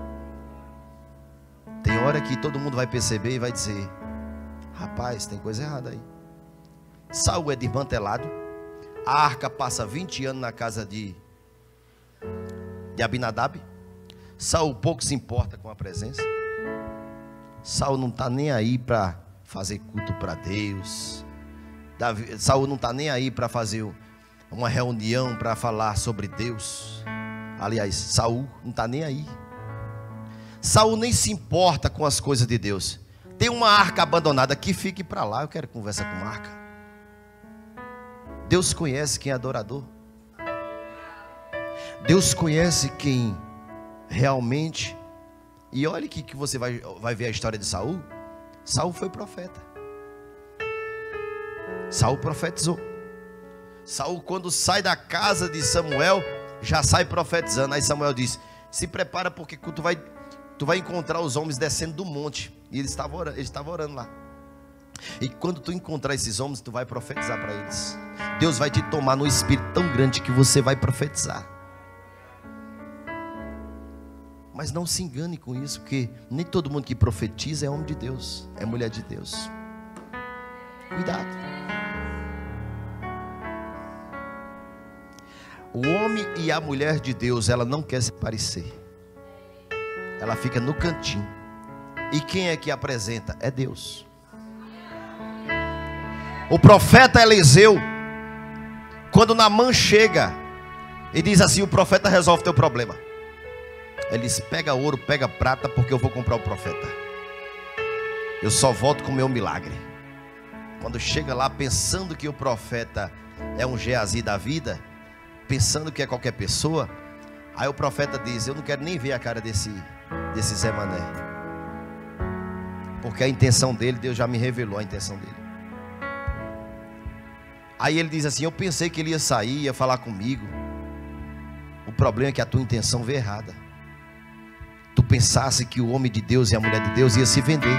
Tem hora que todo mundo vai perceber e vai dizer: rapaz, tem coisa errada aí. Saul é desmantelado. A arca passa vinte anos na casa de, de Abinadab. Saul pouco se importa com a presença. Saul não está nem aí para fazer culto para Deus. Davi, Saul não está nem aí para fazer uma reunião para falar sobre Deus. Aliás, Saul não está nem aí. Saul nem se importa com as coisas de Deus. Tem uma arca abandonada, que fique para lá. Eu quero conversar com a arca. Deus conhece quem é adorador. Deus conhece quem realmente. E olha que, que você vai, vai ver a história de Saul. Saul foi profeta. Saul profetizou. Saul, quando sai da casa de Samuel, já sai profetizando. Aí Samuel diz: se prepara, porque tu vai, tu vai encontrar os homens descendo do monte. E ele estava orando, ele estava orando lá. E quando tu encontrar esses homens, tu vai profetizar para eles. Deus vai te tomar no espírito tão grande que você vai profetizar. Mas não se engane com isso, porque nem todo mundo que profetiza é homem de Deus, é mulher de Deus. Cuidado. O homem e a mulher de Deus, ela não quer se parecer. Ela fica no cantinho. E quem é que apresenta? É Deus. O profeta Eliseu, quando Naamã chega e diz assim: o profeta resolve teu problema. Ele diz: pega ouro, pega prata, porque eu vou comprar o profeta. Eu só volto com o meu milagre. Quando chega lá pensando que o profeta é um Geazi da vida, pensando que é qualquer pessoa, aí o profeta diz: eu não quero nem ver a cara desse, desse Zé Mané, porque a intenção dele, Deus já me revelou a intenção dele. Aí ele diz assim: eu pensei que ele ia sair, ia falar comigo. O problema é que a tua intenção veio errada. Tu pensasse que o homem de Deus e a mulher de Deus ia se vender.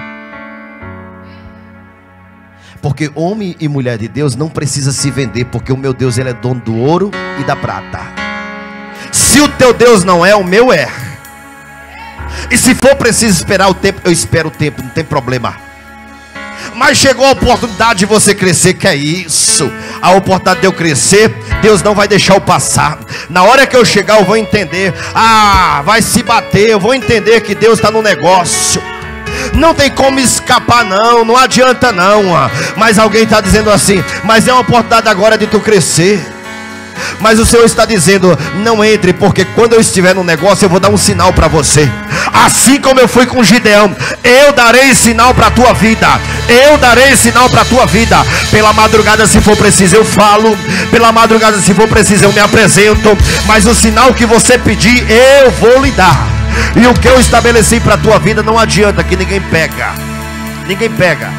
Porque homem e mulher de Deus não precisa se vender, porque o meu Deus, ele é dono do ouro e da prata. Se o teu Deus não é, o meu é. E se for preciso esperar o tempo, eu espero o tempo, não tem problema. Mas chegou a oportunidade de você crescer, que é isso. A oportunidade de eu crescer, Deus não vai deixar eu passar. Na hora que eu chegar, eu vou entender. Ah, vai se bater, eu vou entender que Deus está no negócio. Não tem como escapar não, não adianta não. Mas alguém está dizendo assim: mas é uma oportunidade agora de tu crescer. Mas o Senhor está dizendo: não entre, porque quando eu estiver no negócio, eu vou dar um sinal para você. Assim como eu fui com Gideão, eu darei sinal para a tua vida. Eu darei sinal para a tua vida. Pela madrugada, se for preciso, eu falo. Pela madrugada, se for preciso, eu me apresento. Mas o sinal que você pedir, eu vou lhe dar. E o que eu estabeleci para a tua vida, não adianta, que ninguém pega. Ninguém pega.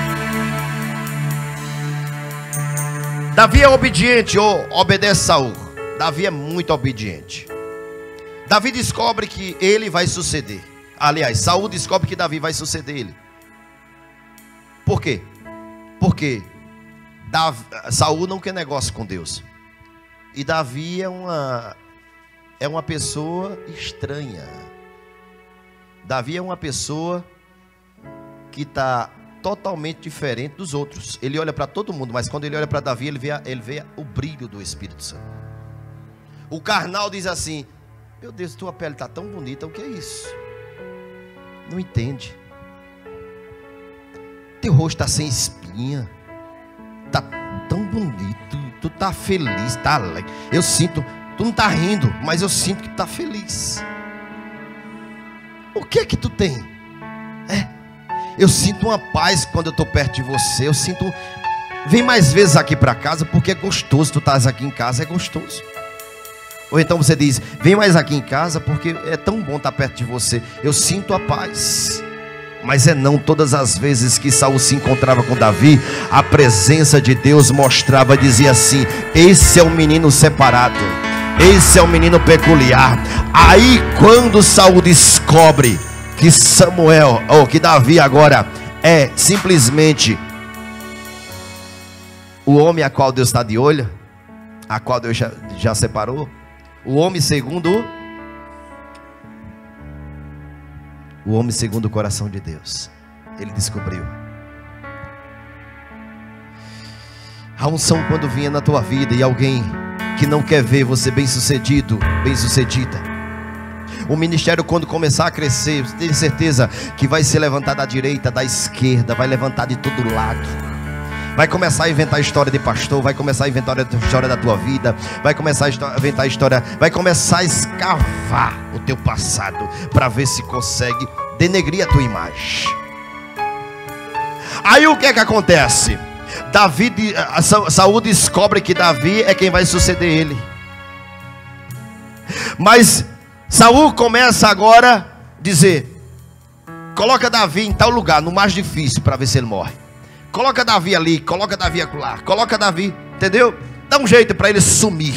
Davi é obediente, ou obedece Saul. Davi é muito obediente. Davi descobre que ele vai suceder. Aliás, Saul descobre que Davi vai suceder ele. Por quê? Porque Davi, Saul não quer negócio com Deus. E Davi é uma, é uma pessoa estranha. Davi é uma pessoa que está totalmente diferente dos outros. Ele olha para todo mundo, mas quando ele olha para Davi, ele vê, ele vê o brilho do Espírito Santo. O carnal diz assim: meu Deus, tua pele está tão bonita, o que é isso? Não entende. Teu rosto está sem espinha, está tão bonito, tu está feliz, está alegre. Eu sinto, tu não está rindo, mas eu sinto que tu está feliz. O que é que tu tem? É, eu sinto uma paz quando eu estou perto de você. Eu sinto, vem mais vezes aqui para casa, porque é gostoso. Tu estás aqui em casa, é gostoso. Ou então você diz: vem mais aqui em casa, porque é tão bom estar perto de você. Eu sinto a paz. Mas é não, todas as vezes que Saul se encontrava com Davi, a presença de Deus mostrava, dizia assim: esse é um menino separado, esse é um menino peculiar. Aí quando Saul descobre que Samuel, ou que Davi agora é simplesmente o homem a qual Deus está de olho, a qual Deus já, já separou, o homem segundo o homem segundo o coração de Deus, ele descobriu. A unção, quando vinha na tua vida e alguém que não quer ver você bem sucedido, bem sucedida, o ministério, quando começar a crescer, você tem certeza que vai se levantar da direita, da esquerda, vai levantar de todo lado. Vai começar a inventar a história de pastor, vai começar a inventar a história da tua vida, vai começar a inventar a história, vai começar a escavar o teu passado, para ver se consegue denegrir a tua imagem. Aí o que é que acontece? Davi, Saul descobre que Davi é quem vai suceder ele. Mas Saul começa agora a dizer: coloca Davi em tal lugar, no mais difícil, para ver se ele morre. Coloca Davi ali, coloca Davi acolá, coloca Davi, entendeu? Dá um jeito para ele sumir.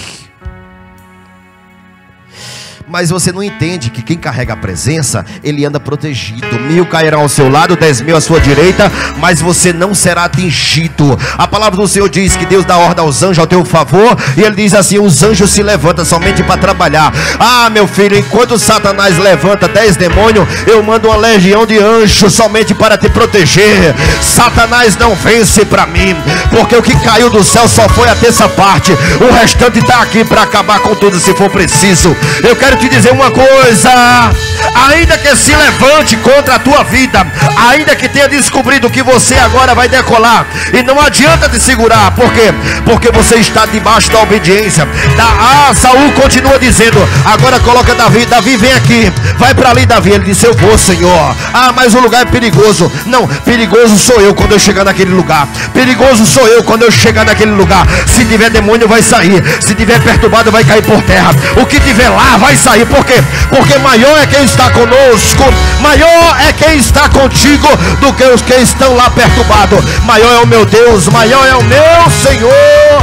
Mas você não entende que quem carrega a presença, ele anda protegido. Mil cairão ao seu lado, dez mil à sua direita, mas você não será atingido. A palavra do Senhor diz que Deus dá ordem aos anjos ao teu favor, e ele diz assim: os anjos se levantam somente para trabalhar. Ah, meu filho, enquanto Satanás levanta dez demônios, eu mando uma legião de anjos somente para te proteger. Satanás não vence para mim, porque o que caiu do céu só foi a terça parte, o restante está aqui para acabar com tudo se for preciso. Eu quero te dizer uma coisa: ainda que se levante contra a tua vida, ainda que tenha descobrido que você agora vai decolar, e não adianta te segurar, por quê? Porque você está debaixo da obediência. Da, ah, Saul continua dizendo: agora coloca Davi, Davi vem aqui, vai para ali, Davi. Ele disse: eu vou, Senhor. Ah, mas o lugar é perigoso. Não, perigoso sou eu quando eu chegar naquele lugar, perigoso sou eu quando eu chegar naquele lugar. Se tiver demônio vai sair, se tiver perturbado vai cair por terra, o que tiver lá vai sair. Por quê? Porque maior é quem está conosco, maior é quem está contigo do que os que estão lá perturbados. Maior é o meu Deus, maior é o meu Senhor.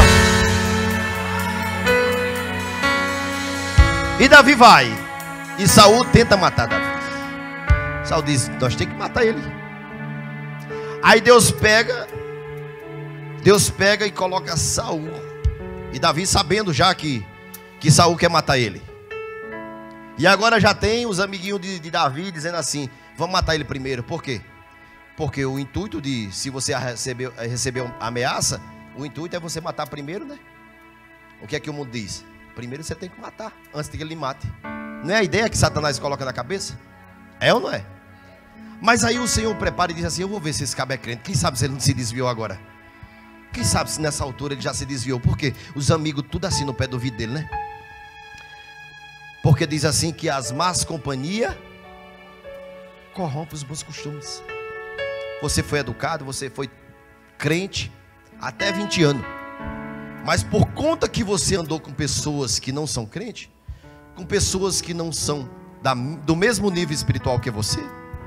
E Davi vai, e Saul tenta matar Davi. Saul diz: nós temos que matar ele. Aí Deus pega Deus pega e coloca Saul, e Davi sabendo já que, que Saul quer matar ele. E agora já tem os amiguinhos de, de Davi dizendo assim: vamos matar ele primeiro. Por quê? Porque o intuito de, se você receber, receber ameaça, o intuito é você matar primeiro, né? O que é que o mundo diz? Primeiro você tem que matar, antes de que ele lhe mate. Não é a ideia que Satanás coloca na cabeça? É ou não é? Mas aí o Senhor prepara e diz assim: eu vou ver se esse cabo é crente. Quem sabe se ele não se desviou agora? Quem sabe se nessa altura ele já se desviou? Porque os amigos tudo assim no pé do ouvido dele, né? Porque diz assim que as más companhias corrompem os bons costumes. Você foi educado, você foi crente até vinte anos, mas por conta que você andou com pessoas que não são crentes, com pessoas que não são da, do mesmo nível espiritual que você,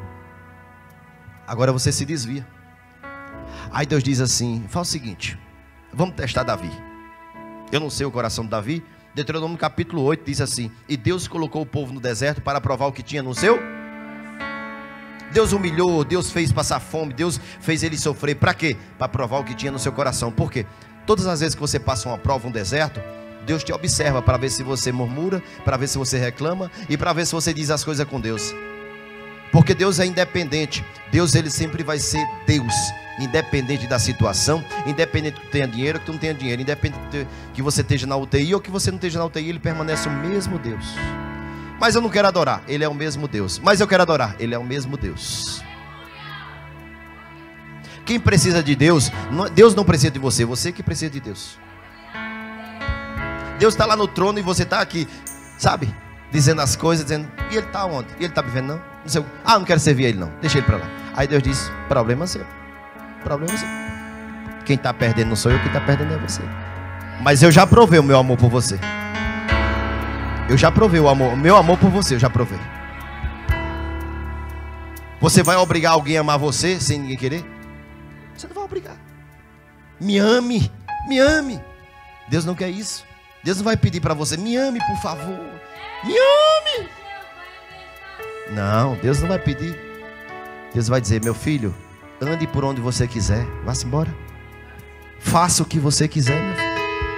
agora você se desvia. Aí Deus diz assim: fala o seguinte, vamos testar Davi. Eu não sei o coração de Davi. Deuteronômio capítulo oito diz assim: e Deus colocou o povo no deserto para provar o que tinha no seu. Deus humilhou, Deus fez passar fome, Deus fez ele sofrer. Para quê? Para provar o que tinha no seu coração. Por quê? Todas as vezes que você passa uma prova, um deserto, Deus te observa para ver se você murmura, para ver se você reclama e para ver se você diz as coisas com Deus. Porque Deus é independente. Deus, ele sempre vai ser Deus. independente da situação, independente que tu tenha dinheiro ou que tu não tenha dinheiro, independente que você esteja na U T I ou que você não esteja na U T I, Ele permanece o mesmo Deus. Mas eu não quero adorar, Ele é o mesmo Deus. Mas eu quero adorar, Ele é o mesmo Deus. Quem precisa de Deus, Deus não precisa de você, você que precisa de Deus. Deus está lá no trono e você está aqui, sabe, dizendo as coisas, dizendo, e Ele está onde? E Ele está vivendo, não? Não sei, ah, não quero servir a Ele não, deixa Ele para lá. Aí Deus diz, problema seu, problema seu. Quem está perdendo não sou eu, quem está perdendo é você. Mas eu já provei o meu amor por você. Eu já provei o amor, o meu amor por você, eu já provei. Você vai obrigar alguém a amar você sem ninguém querer? Você não vai obrigar. Me ame, me ame. Deus não quer isso. Deus não vai pedir para você, me ame por favor, me ame. Não, Deus não vai pedir. Deus vai dizer, meu filho, ande por onde você quiser, vá-se embora. Faça o que você quiser, meu filho.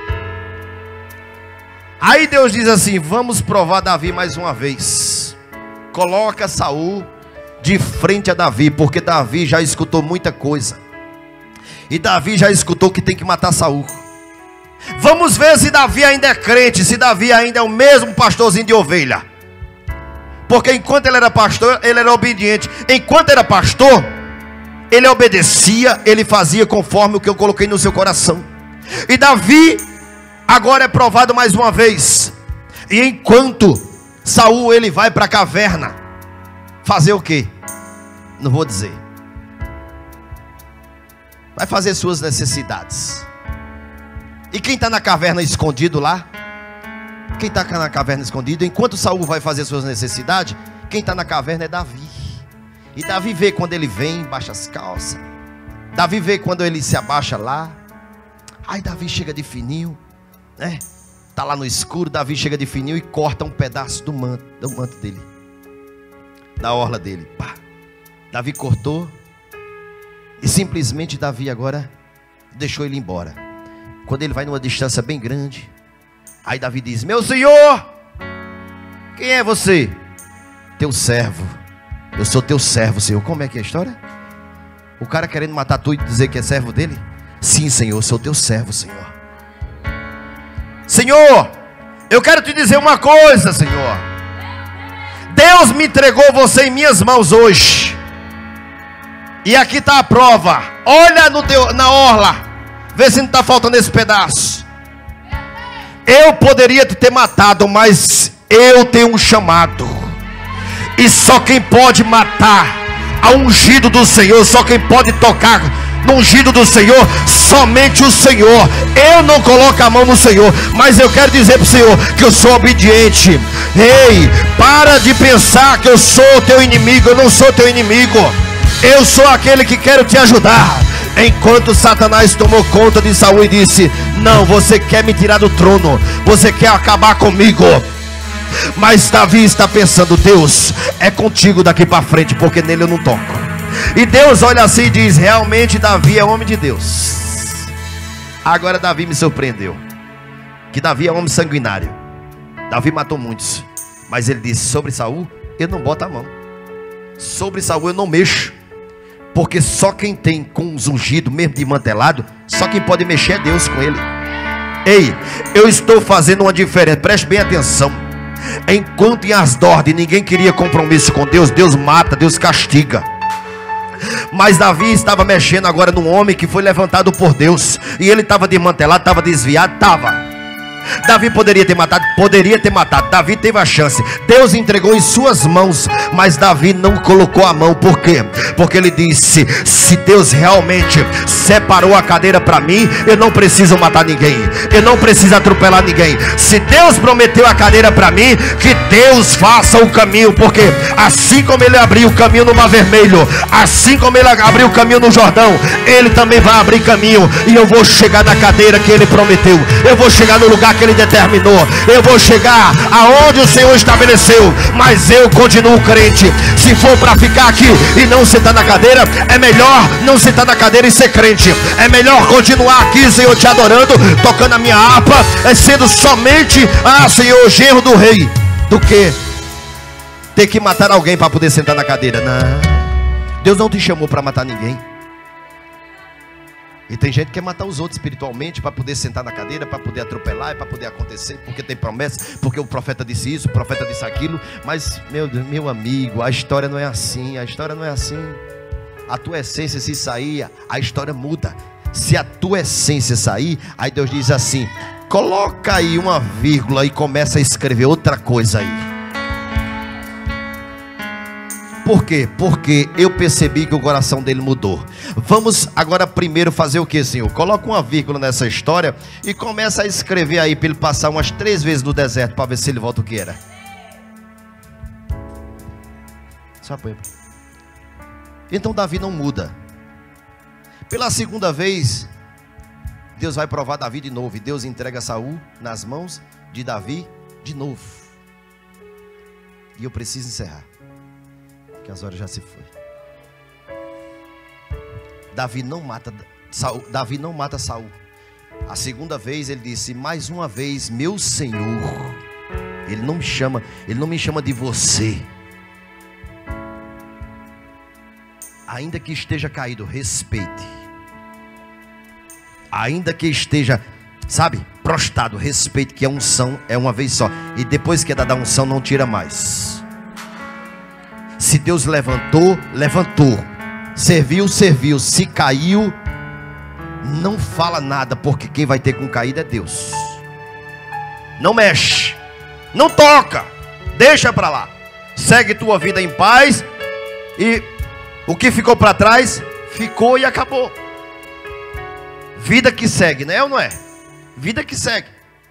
Aí Deus diz assim, vamos provar Davi mais uma vez. Coloca Saul de frente a Davi, porque Davi já escutou muita coisa. E Davi já escutou que tem que matar Saul. Vamos ver se Davi ainda é crente, se Davi ainda é o mesmo pastorzinho de ovelha. Porque enquanto ele era pastor, ele era obediente. Enquanto era pastor, ele obedecia, ele fazia conforme o que eu coloquei no seu coração. E Davi agora é provado mais uma vez. E enquanto Saul ele vai para a caverna fazer o quê? Não vou dizer. Vai fazer suas necessidades. E quem está na caverna escondido lá? Quem está na caverna escondido? Enquanto Saul vai fazer suas necessidades, quem está na caverna é Davi. E Davi vê quando ele vem, baixa as calças. Davi vê quando ele se abaixa lá. Aí Davi chega de fininho, né? Está lá no escuro, Davi chega de fininho e corta um pedaço do manto, do manto dele, da orla dele. Pá. Davi cortou. E simplesmente Davi agora deixou ele embora. Quando ele vai numa distância bem grande, aí Davi diz, meu senhor, quem é você? Teu servo. Eu sou teu servo, senhor. Como é que é a história? O cara querendo matar tu e dizer que é servo dele? Sim, senhor, eu sou teu servo, senhor. Senhor, eu quero te dizer uma coisa, senhor. Deus me entregou você em minhas mãos hoje. E aqui está a prova. Olha no teu, na orla. Vê se não está faltando esse pedaço. Eu poderia te ter matado, mas eu tenho um chamado. E só quem pode matar a ungido do Senhor, só quem pode tocar no ungido do Senhor, somente o Senhor. Eu não coloco a mão no Senhor, mas eu quero dizer para o Senhor que eu sou obediente. Ei, para de pensar que eu sou teu inimigo. Eu não sou teu inimigo. Eu sou aquele que quero te ajudar. Enquanto Satanás tomou conta de Saul e disse, não, você quer me tirar do trono, você quer acabar comigo. Mas Davi está pensando, Deus, é contigo daqui para frente, porque nele eu não toco. E Deus olha assim e diz, realmente Davi é homem de Deus. Agora Davi me surpreendeu, que Davi é homem sanguinário. Davi matou muitos, mas ele disse, sobre Saul eu não boto a mão, sobre Saul eu não mexo. Porque só quem tem com os ungidos, mesmo de mantelado, só quem pode mexer é Deus com ele. Ei, eu estou fazendo uma diferença, preste bem atenção. Enquanto em Asdod ninguém queria compromisso com Deus, Deus mata, Deus castiga. Mas Davi estava mexendo agora num homem que foi levantado por Deus. E ele estava desmantelado, estava desviado, estava. Davi poderia ter matado, poderia ter matado. Davi teve a chance. Deus entregou em suas mãos, mas Davi não colocou a mão. Por quê? Porque ele disse, se Deus realmente separou a cadeira para mim, eu não preciso matar ninguém, eu não preciso atropelar ninguém. Se Deus prometeu a cadeira para mim, que Deus faça o caminho. Porque assim como ele abriu o caminho no Mar Vermelho, assim como ele abriu o caminho no Jordão, ele também vai abrir caminho. E eu vou chegar na cadeira que ele prometeu. Eu vou chegar no lugar que ele determinou. Eu vou chegar aonde o Senhor estabeleceu. Mas eu continuo crente. Se for para ficar aqui e não sentar na cadeira, é melhor não sentar na cadeira e ser crente. É melhor continuar aqui, Senhor, te adorando, tocando a minha harpa, é sendo somente, ah, Senhor, genro do rei, do que ter que matar alguém para poder sentar na cadeira. Não, Deus não te chamou para matar ninguém. E tem gente que quer matar os outros espiritualmente para poder sentar na cadeira, para poder atropelar, para poder acontecer, porque tem promessa, porque o profeta disse isso, o profeta disse aquilo. Mas, meu, meu amigo, a história não é assim, a história não é assim. A tua essência se sair, a história muda. Se a tua essência sair, aí Deus diz assim: coloca aí uma vírgula e começa a escrever outra coisa aí. Por quê? Porque eu percebi que o coração dele mudou. Vamos agora primeiro fazer o que, Senhor? Coloca uma vírgula nessa história e começa a escrever aí para ele passar umas três vezes no deserto para ver se ele volta o que era. Só põe. Então Davi não muda. Pela segunda vez, Deus vai provar Davi de novo. E Deus entrega Saul nas mãos de Davi de novo. E eu preciso encerrar, que as horas já se foi. Davi não mata Saul, Davi não mata Saul. A segunda vez ele disse: mais uma vez, meu Senhor. Ele não me chama, ele não me chama de você. Ainda que esteja caído, respeite. Ainda que esteja, sabe, prostrado, respeite, que a unção é uma vez só. E depois que é dada a unção, não tira mais. Se Deus levantou, levantou. Serviu, serviu. Se caiu, não fala nada, porque quem vai ter com caída é Deus. Não mexe, não toca, deixa para lá. Segue tua vida em paz. E o que ficou para trás, ficou e acabou. Vida que segue, não é ou não é? Vida que segue.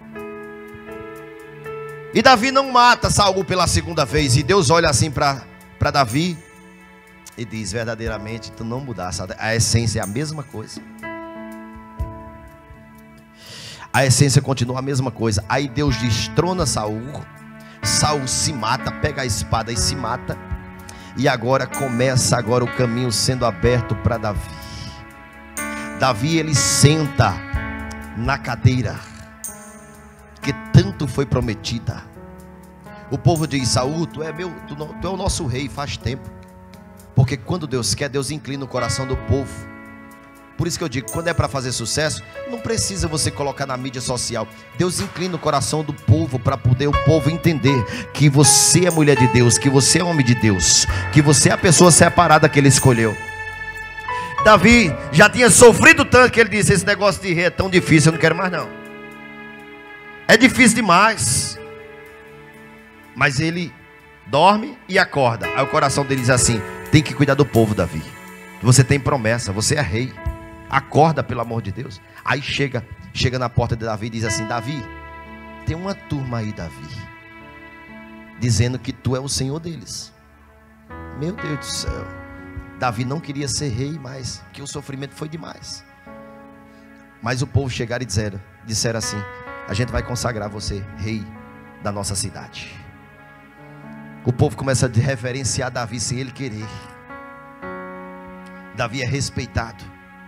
E Davi não mata Saul pela segunda vez. E Deus olha assim para para Davi e diz: verdadeiramente tu não mudaste. A essência é a mesma coisa. A essência continua a mesma coisa. Aí Deus destrona Saul. Saul se mata, pega a espada e se mata. E agora começa agora o caminho sendo aberto para Davi. Davi, ele senta na cadeira que tanto foi prometida. O povo diz: Saul, tu é meu, tu, não, tu é o nosso rei faz tempo. Porque quando Deus quer, Deus inclina o coração do povo. Por isso que eu digo, quando é para fazer sucesso, não precisa você colocar na mídia social. Deus inclina o coração do povo para poder o povo entender que você é mulher de Deus, que você é homem de Deus, que você é a pessoa separada que ele escolheu. Davi já tinha sofrido tanto que ele disse: esse negócio de rei é tão difícil, eu não quero mais não. É difícil demais. Mas ele dorme e acorda. Aí o coração dele diz assim: tem que cuidar do povo, Davi. Você tem promessa, você é rei. Acorda, pelo amor de Deus. Aí chega, chega na porta de Davi e diz assim: Davi, tem uma turma aí, Davi, dizendo que tu é o Senhor deles. Meu Deus do céu. Davi não queria ser rei mais, porque o sofrimento foi demais. Mas o povo chegaram e disseram, disseram assim: a gente vai consagrar você rei da nossa cidade. O povo começa a reverenciar Davi sem ele querer. Davi é respeitado,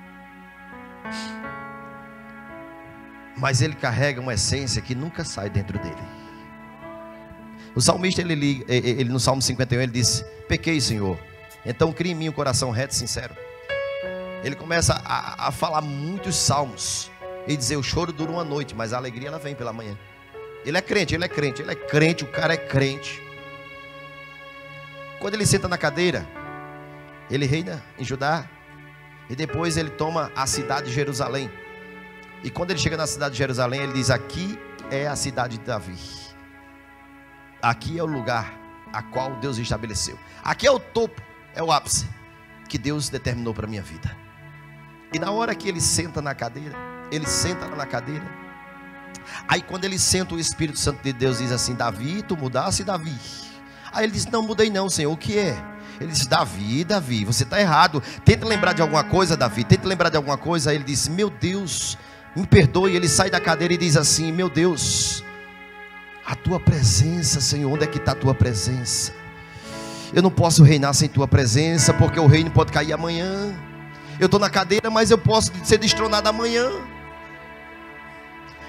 mas ele carrega uma essência que nunca sai dentro dele. O salmista, ele, ele, ele no Salmo cinquenta e um, ele disse: pequei, Senhor, então cria em mim um coração reto e sincero. Ele começa a, a falar muitos salmos e dizer: o choro dura uma noite, mas a alegria ela vem pela manhã. Ele é crente, ele é crente, ele é crente, o cara é crente. Quando ele senta na cadeira, ele reina em Judá, e depois ele toma a cidade de Jerusalém. E quando ele chega na cidade de Jerusalém, ele diz: aqui é a cidade de Davi. Aqui é o lugar a qual Deus estabeleceu. Aqui é o topo, é o ápice que Deus determinou para a minha vida. E na hora que ele senta na cadeira, ele senta na cadeira. Aí quando ele senta, o Espírito Santo de Deus diz assim: Davi, tu mudaste, Davi? Aí ele diz: não mudei não, Senhor. O que é? Ele disse: Davi, Davi, você está errado. Tenta lembrar de alguma coisa, Davi. Tenta lembrar de alguma coisa. Aí ele disse: meu Deus, me perdoe. Ele sai da cadeira e diz assim: meu Deus, a tua presença, Senhor, onde é que está a tua presença? Eu não posso reinar sem tua presença, porque o reino pode cair amanhã. Eu estou na cadeira, mas eu posso ser destronado amanhã.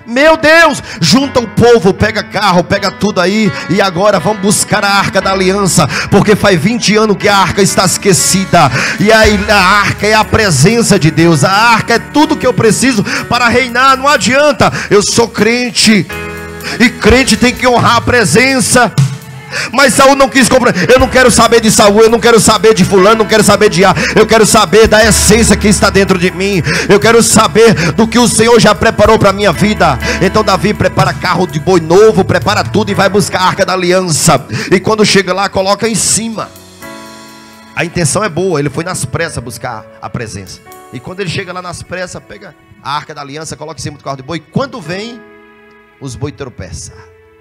Meu Deus, junta o povo, pega carro, pega tudo aí, e agora vamos buscar a arca da aliança, porque faz vinte anos que a arca está esquecida. E aí a arca é a presença de Deus, a arca é tudo que eu preciso para reinar. Não adianta, eu sou crente, e crente tem que honrar a presença. Mas Saul não quis compreender. Eu não quero saber de Saul, eu não quero saber de fulano, não quero saber de A. Eu quero saber da essência que está dentro de mim. Eu quero saber do que o Senhor já preparou para a minha vida. Então Davi prepara carro de boi novo, prepara tudo e vai buscar a arca da aliança. E quando chega lá, coloca em cima. A intenção é boa, ele foi nas pressas buscar a presença. E quando ele chega lá nas pressas, pega a arca da aliança, coloca em cima do carro de boi. Quando vem, os boi tropeçam.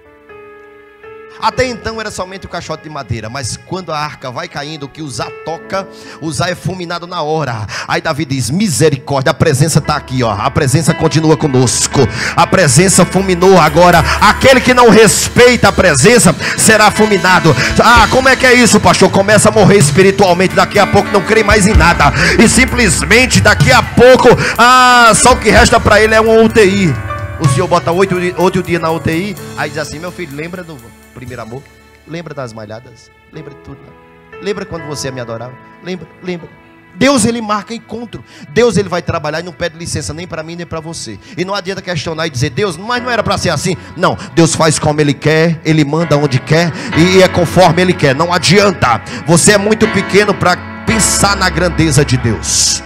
Até então era somente o caixote de madeira, mas quando a arca vai caindo, que Uzá toca, Uzá é fulminado na hora. Aí Davi diz: misericórdia, a presença está aqui, ó. A presença continua conosco. A presença fulminou agora. Aquele que não respeita a presença será fulminado. Ah, como é que é isso, pastor? Começa a morrer espiritualmente, daqui a pouco não crê mais em nada. E simplesmente daqui a pouco, ah, só o que resta para ele é uma U T I. O senhor bota oito, oito dias na U T I, aí diz assim: meu filho, lembra do primeiro amor? Lembra das malhadas? Lembra de tudo? Não? Lembra quando você me adorava? Lembra, lembra. Deus, ele marca encontro. Deus, ele vai trabalhar e não pede licença nem para mim nem para você. E não adianta questionar e dizer: Deus, mas não era para ser assim. Não, Deus faz como ele quer, ele manda onde quer e é conforme ele quer. Não adianta. Você é muito pequeno para pensar na grandeza de Deus.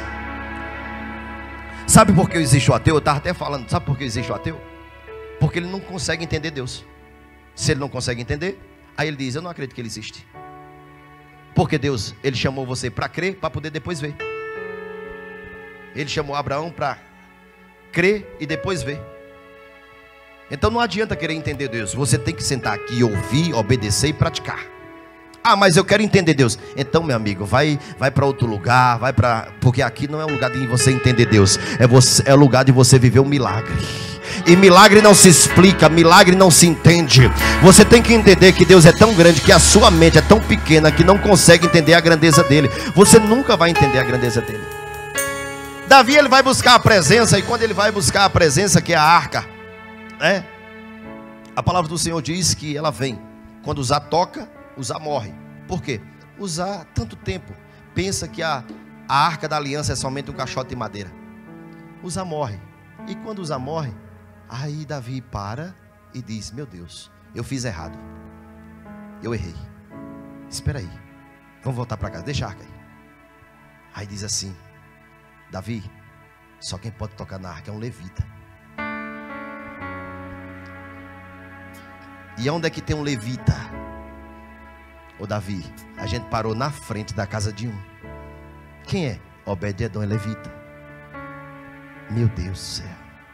Sabe por que existe o ateu? Eu estava até falando, sabe por que existe o ateu? Porque ele não consegue entender Deus. Se ele não consegue entender, aí ele diz: eu não acredito que ele existe. Porque Deus, ele chamou você para crer, para poder depois ver. Ele chamou Abraão para crer e depois ver. Então não adianta querer entender Deus. Você tem que sentar aqui, ouvir, obedecer e praticar. Ah, mas eu quero entender Deus. Então, meu amigo, vai, vai para outro lugar, vai para, porque aqui não é o lugar de você entender Deus. É, você, é o lugar de você viver um milagre. E milagre não se explica, milagre não se entende. Você tem que entender que Deus é tão grande que a sua mente é tão pequena que não consegue entender a grandeza dele. Você nunca vai entender a grandeza dele. Davi, ele vai buscar a presença, e quando ele vai buscar a presença, que é a arca, né? A palavra do Senhor diz que ela vem. Quando Uzá toca, Uzá morre. Por quê? Uzá, tanto tempo, pensa que a, a arca da aliança é somente um caixote de madeira. Uzá morre. E quando Uzá morre, aí Davi para e diz: meu Deus, eu fiz errado, eu errei. Espera aí, vamos voltar para casa, deixa a arca aí. Aí diz assim: Davi, só quem pode tocar na arca é um levita. E onde é que tem um levita? Ô Davi, a gente parou na frente da casa de um. Quem é? Obed-edom é levita. Meu Deus do céu.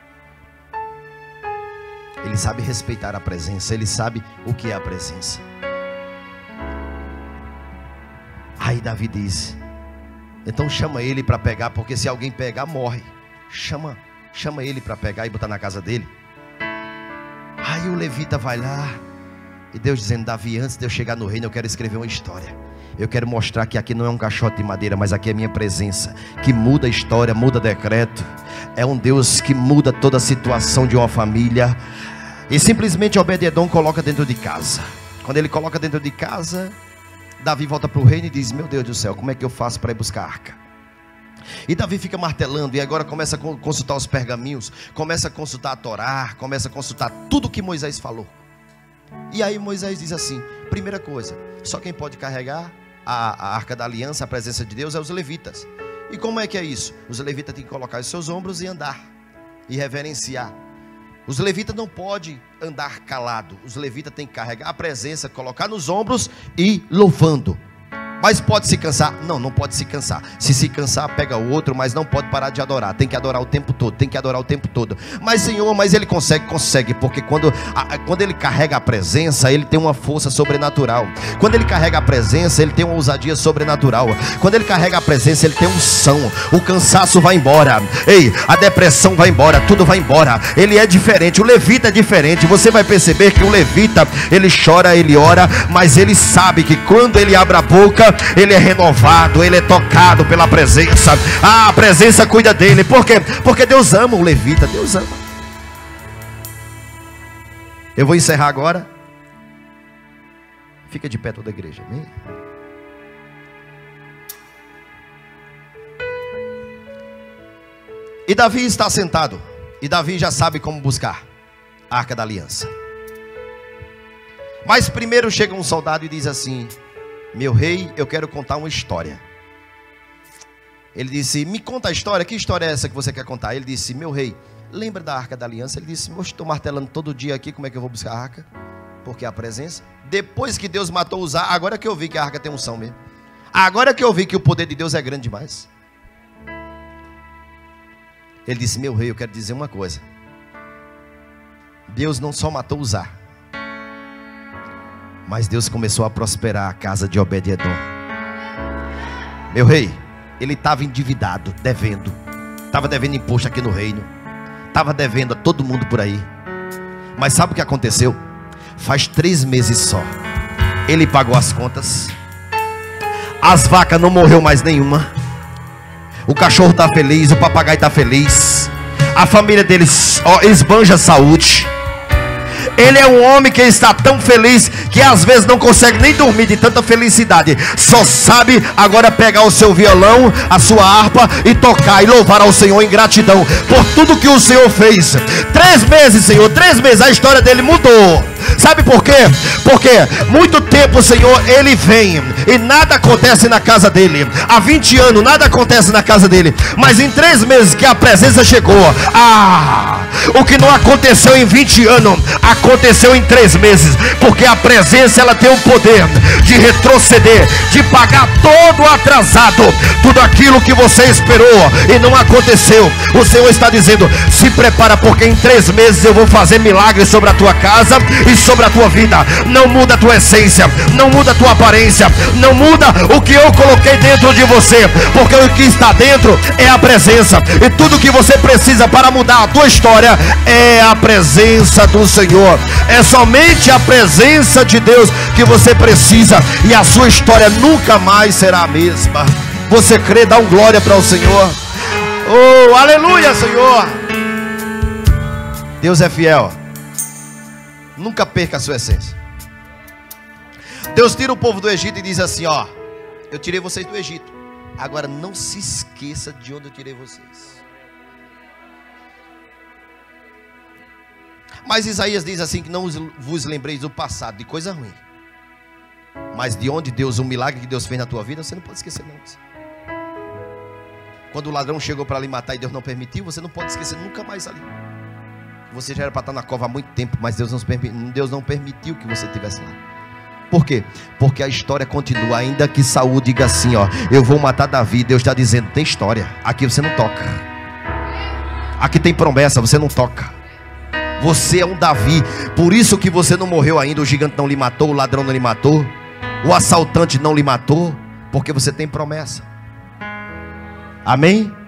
Ele sabe respeitar a presença. Ele sabe o que é a presença. Aí Davi diz: então chama ele para pegar, porque se alguém pegar, morre. Chama, chama ele para pegar e botar na casa dele. Aí o levita vai lá, e Deus dizendo: Davi, antes de eu chegar no reino, eu quero escrever uma história. Eu quero mostrar que aqui não é um caixote de madeira, mas aqui é minha presença, que muda a história, muda decreto. É um Deus que muda toda a situação de uma família. E simplesmente Obed-edom coloca dentro de casa. Quando ele coloca dentro de casa, Davi volta para o reino e diz: meu Deus do céu, como é que eu faço para ir buscar a arca? E Davi fica martelando, e agora começa a consultar os pergaminhos, começa a consultar a Torá, começa a consultar tudo que Moisés falou. E aí Moisés diz assim: primeira coisa, só quem pode carregar a, a arca da aliança, a presença de Deus, é os levitas. E como é que é isso? Os levitas têm que colocar os seus ombros e andar, e reverenciar. Os levitas não podem andar calado. Os levitas têm que carregar a presença, colocar nos ombros e louvando. Mas pode se cansar? Não, não pode se cansar. Se se cansar, pega o outro, mas não pode parar de adorar. Tem que adorar o tempo todo, tem que adorar o tempo todo. Mas Senhor, mas ele consegue, consegue. Porque quando, a, quando ele carrega a presença, ele tem uma força sobrenatural. Quando ele carrega a presença, ele tem uma ousadia sobrenatural. Quando ele carrega a presença, ele tem unção. O cansaço vai embora. Ei, a depressão vai embora, tudo vai embora. Ele é diferente, o levita é diferente. Você vai perceber que o levita, ele chora, ele ora, mas ele sabe que quando ele abre a boca, ele é renovado, ele é tocado pela presença. Ah, a presença cuida dele. Por quê? Porque Deus ama o levita, Deus ama. Eu vou encerrar agora. Fica de pé toda a igreja. Amém? E Davi está sentado. E Davi já sabe como buscar a Arca da Aliança. Mas primeiro chega um soldado e diz assim: meu rei, eu quero contar uma história. Ele disse: me conta a história. Que história é essa que você quer contar? Ele disse: meu rei, lembra da Arca da Aliança? Ele disse: eu estou martelando todo dia aqui, como é que eu vou buscar a arca? Porque a presença. Depois que Deus matou Uzá, agora que eu vi que a arca tem unção mesmo. Agora que eu vi que o poder de Deus é grande demais. Ele disse: meu rei, eu quero dizer uma coisa. Deus não só matou Uzá, mas Deus começou a prosperar a casa de Obed-edom. Meu rei, ele estava endividado, devendo. Estava devendo imposto aqui no reino. Estava devendo a todo mundo por aí. Mas sabe o que aconteceu? Faz três meses só ele pagou as contas. As vacas não morreu mais nenhuma. O cachorro está feliz, o papagaio está feliz. A família deles ó, esbanja saúde. Ele é um homem que está tão feliz que às vezes não consegue nem dormir de tanta felicidade. Só sabe agora pegar o seu violão, a sua harpa e tocar e louvar ao Senhor em gratidão por tudo que o Senhor fez. Três meses, Senhor, três meses a história dele mudou. Sabe por quê? Porque muito tempo, Senhor, ele vem e nada acontece na casa dele. Há vinte anos nada acontece na casa dele. Mas em três meses que a presença chegou, ah, o que não aconteceu em vinte anos aconteceu em três meses. Porque a presença, ela tem o poder de retroceder, de pagar todo atrasado, tudo aquilo que você esperou e não aconteceu. O Senhor está dizendo: se prepara, porque em três meses eu vou fazer milagres sobre a tua casa e sobre a tua vida. Não muda a tua essência, não muda a tua aparência, não muda o que eu coloquei dentro de você, porque o que está dentro é a presença. E tudo que você precisa para mudar a tua história é a presença do Senhor. É somente a presença de Deus que você precisa, e a sua história nunca mais será a mesma. Você crê? Dá um glória para o Senhor. Oh, aleluia, Senhor. Deus é fiel. Nunca perca a sua essência. Deus tira o povo do Egito e diz assim: ó, eu tirei vocês do Egito, agora não se esqueça de onde eu tirei vocês. Mas Isaías diz assim: que não vos lembreis do passado, de coisa ruim, mas de onde Deus, o milagre que Deus fez na tua vida, você não pode esquecer não. Quando o ladrão chegou para lhe matar e Deus não permitiu, você não pode esquecer nunca mais ali. Você já era para estar na cova há muito tempo, mas Deus não, Deus não permitiu que você estivesse lá. Por quê? Porque a história continua. Ainda que Saul diga assim: ó, eu vou matar Davi, Deus está dizendo: tem história, aqui você não toca. Aqui tem promessa, você não toca. Você é um Davi. Por isso que você não morreu ainda. O gigante não lhe matou, o ladrão não lhe matou, o assaltante não lhe matou, porque você tem promessa. Amém?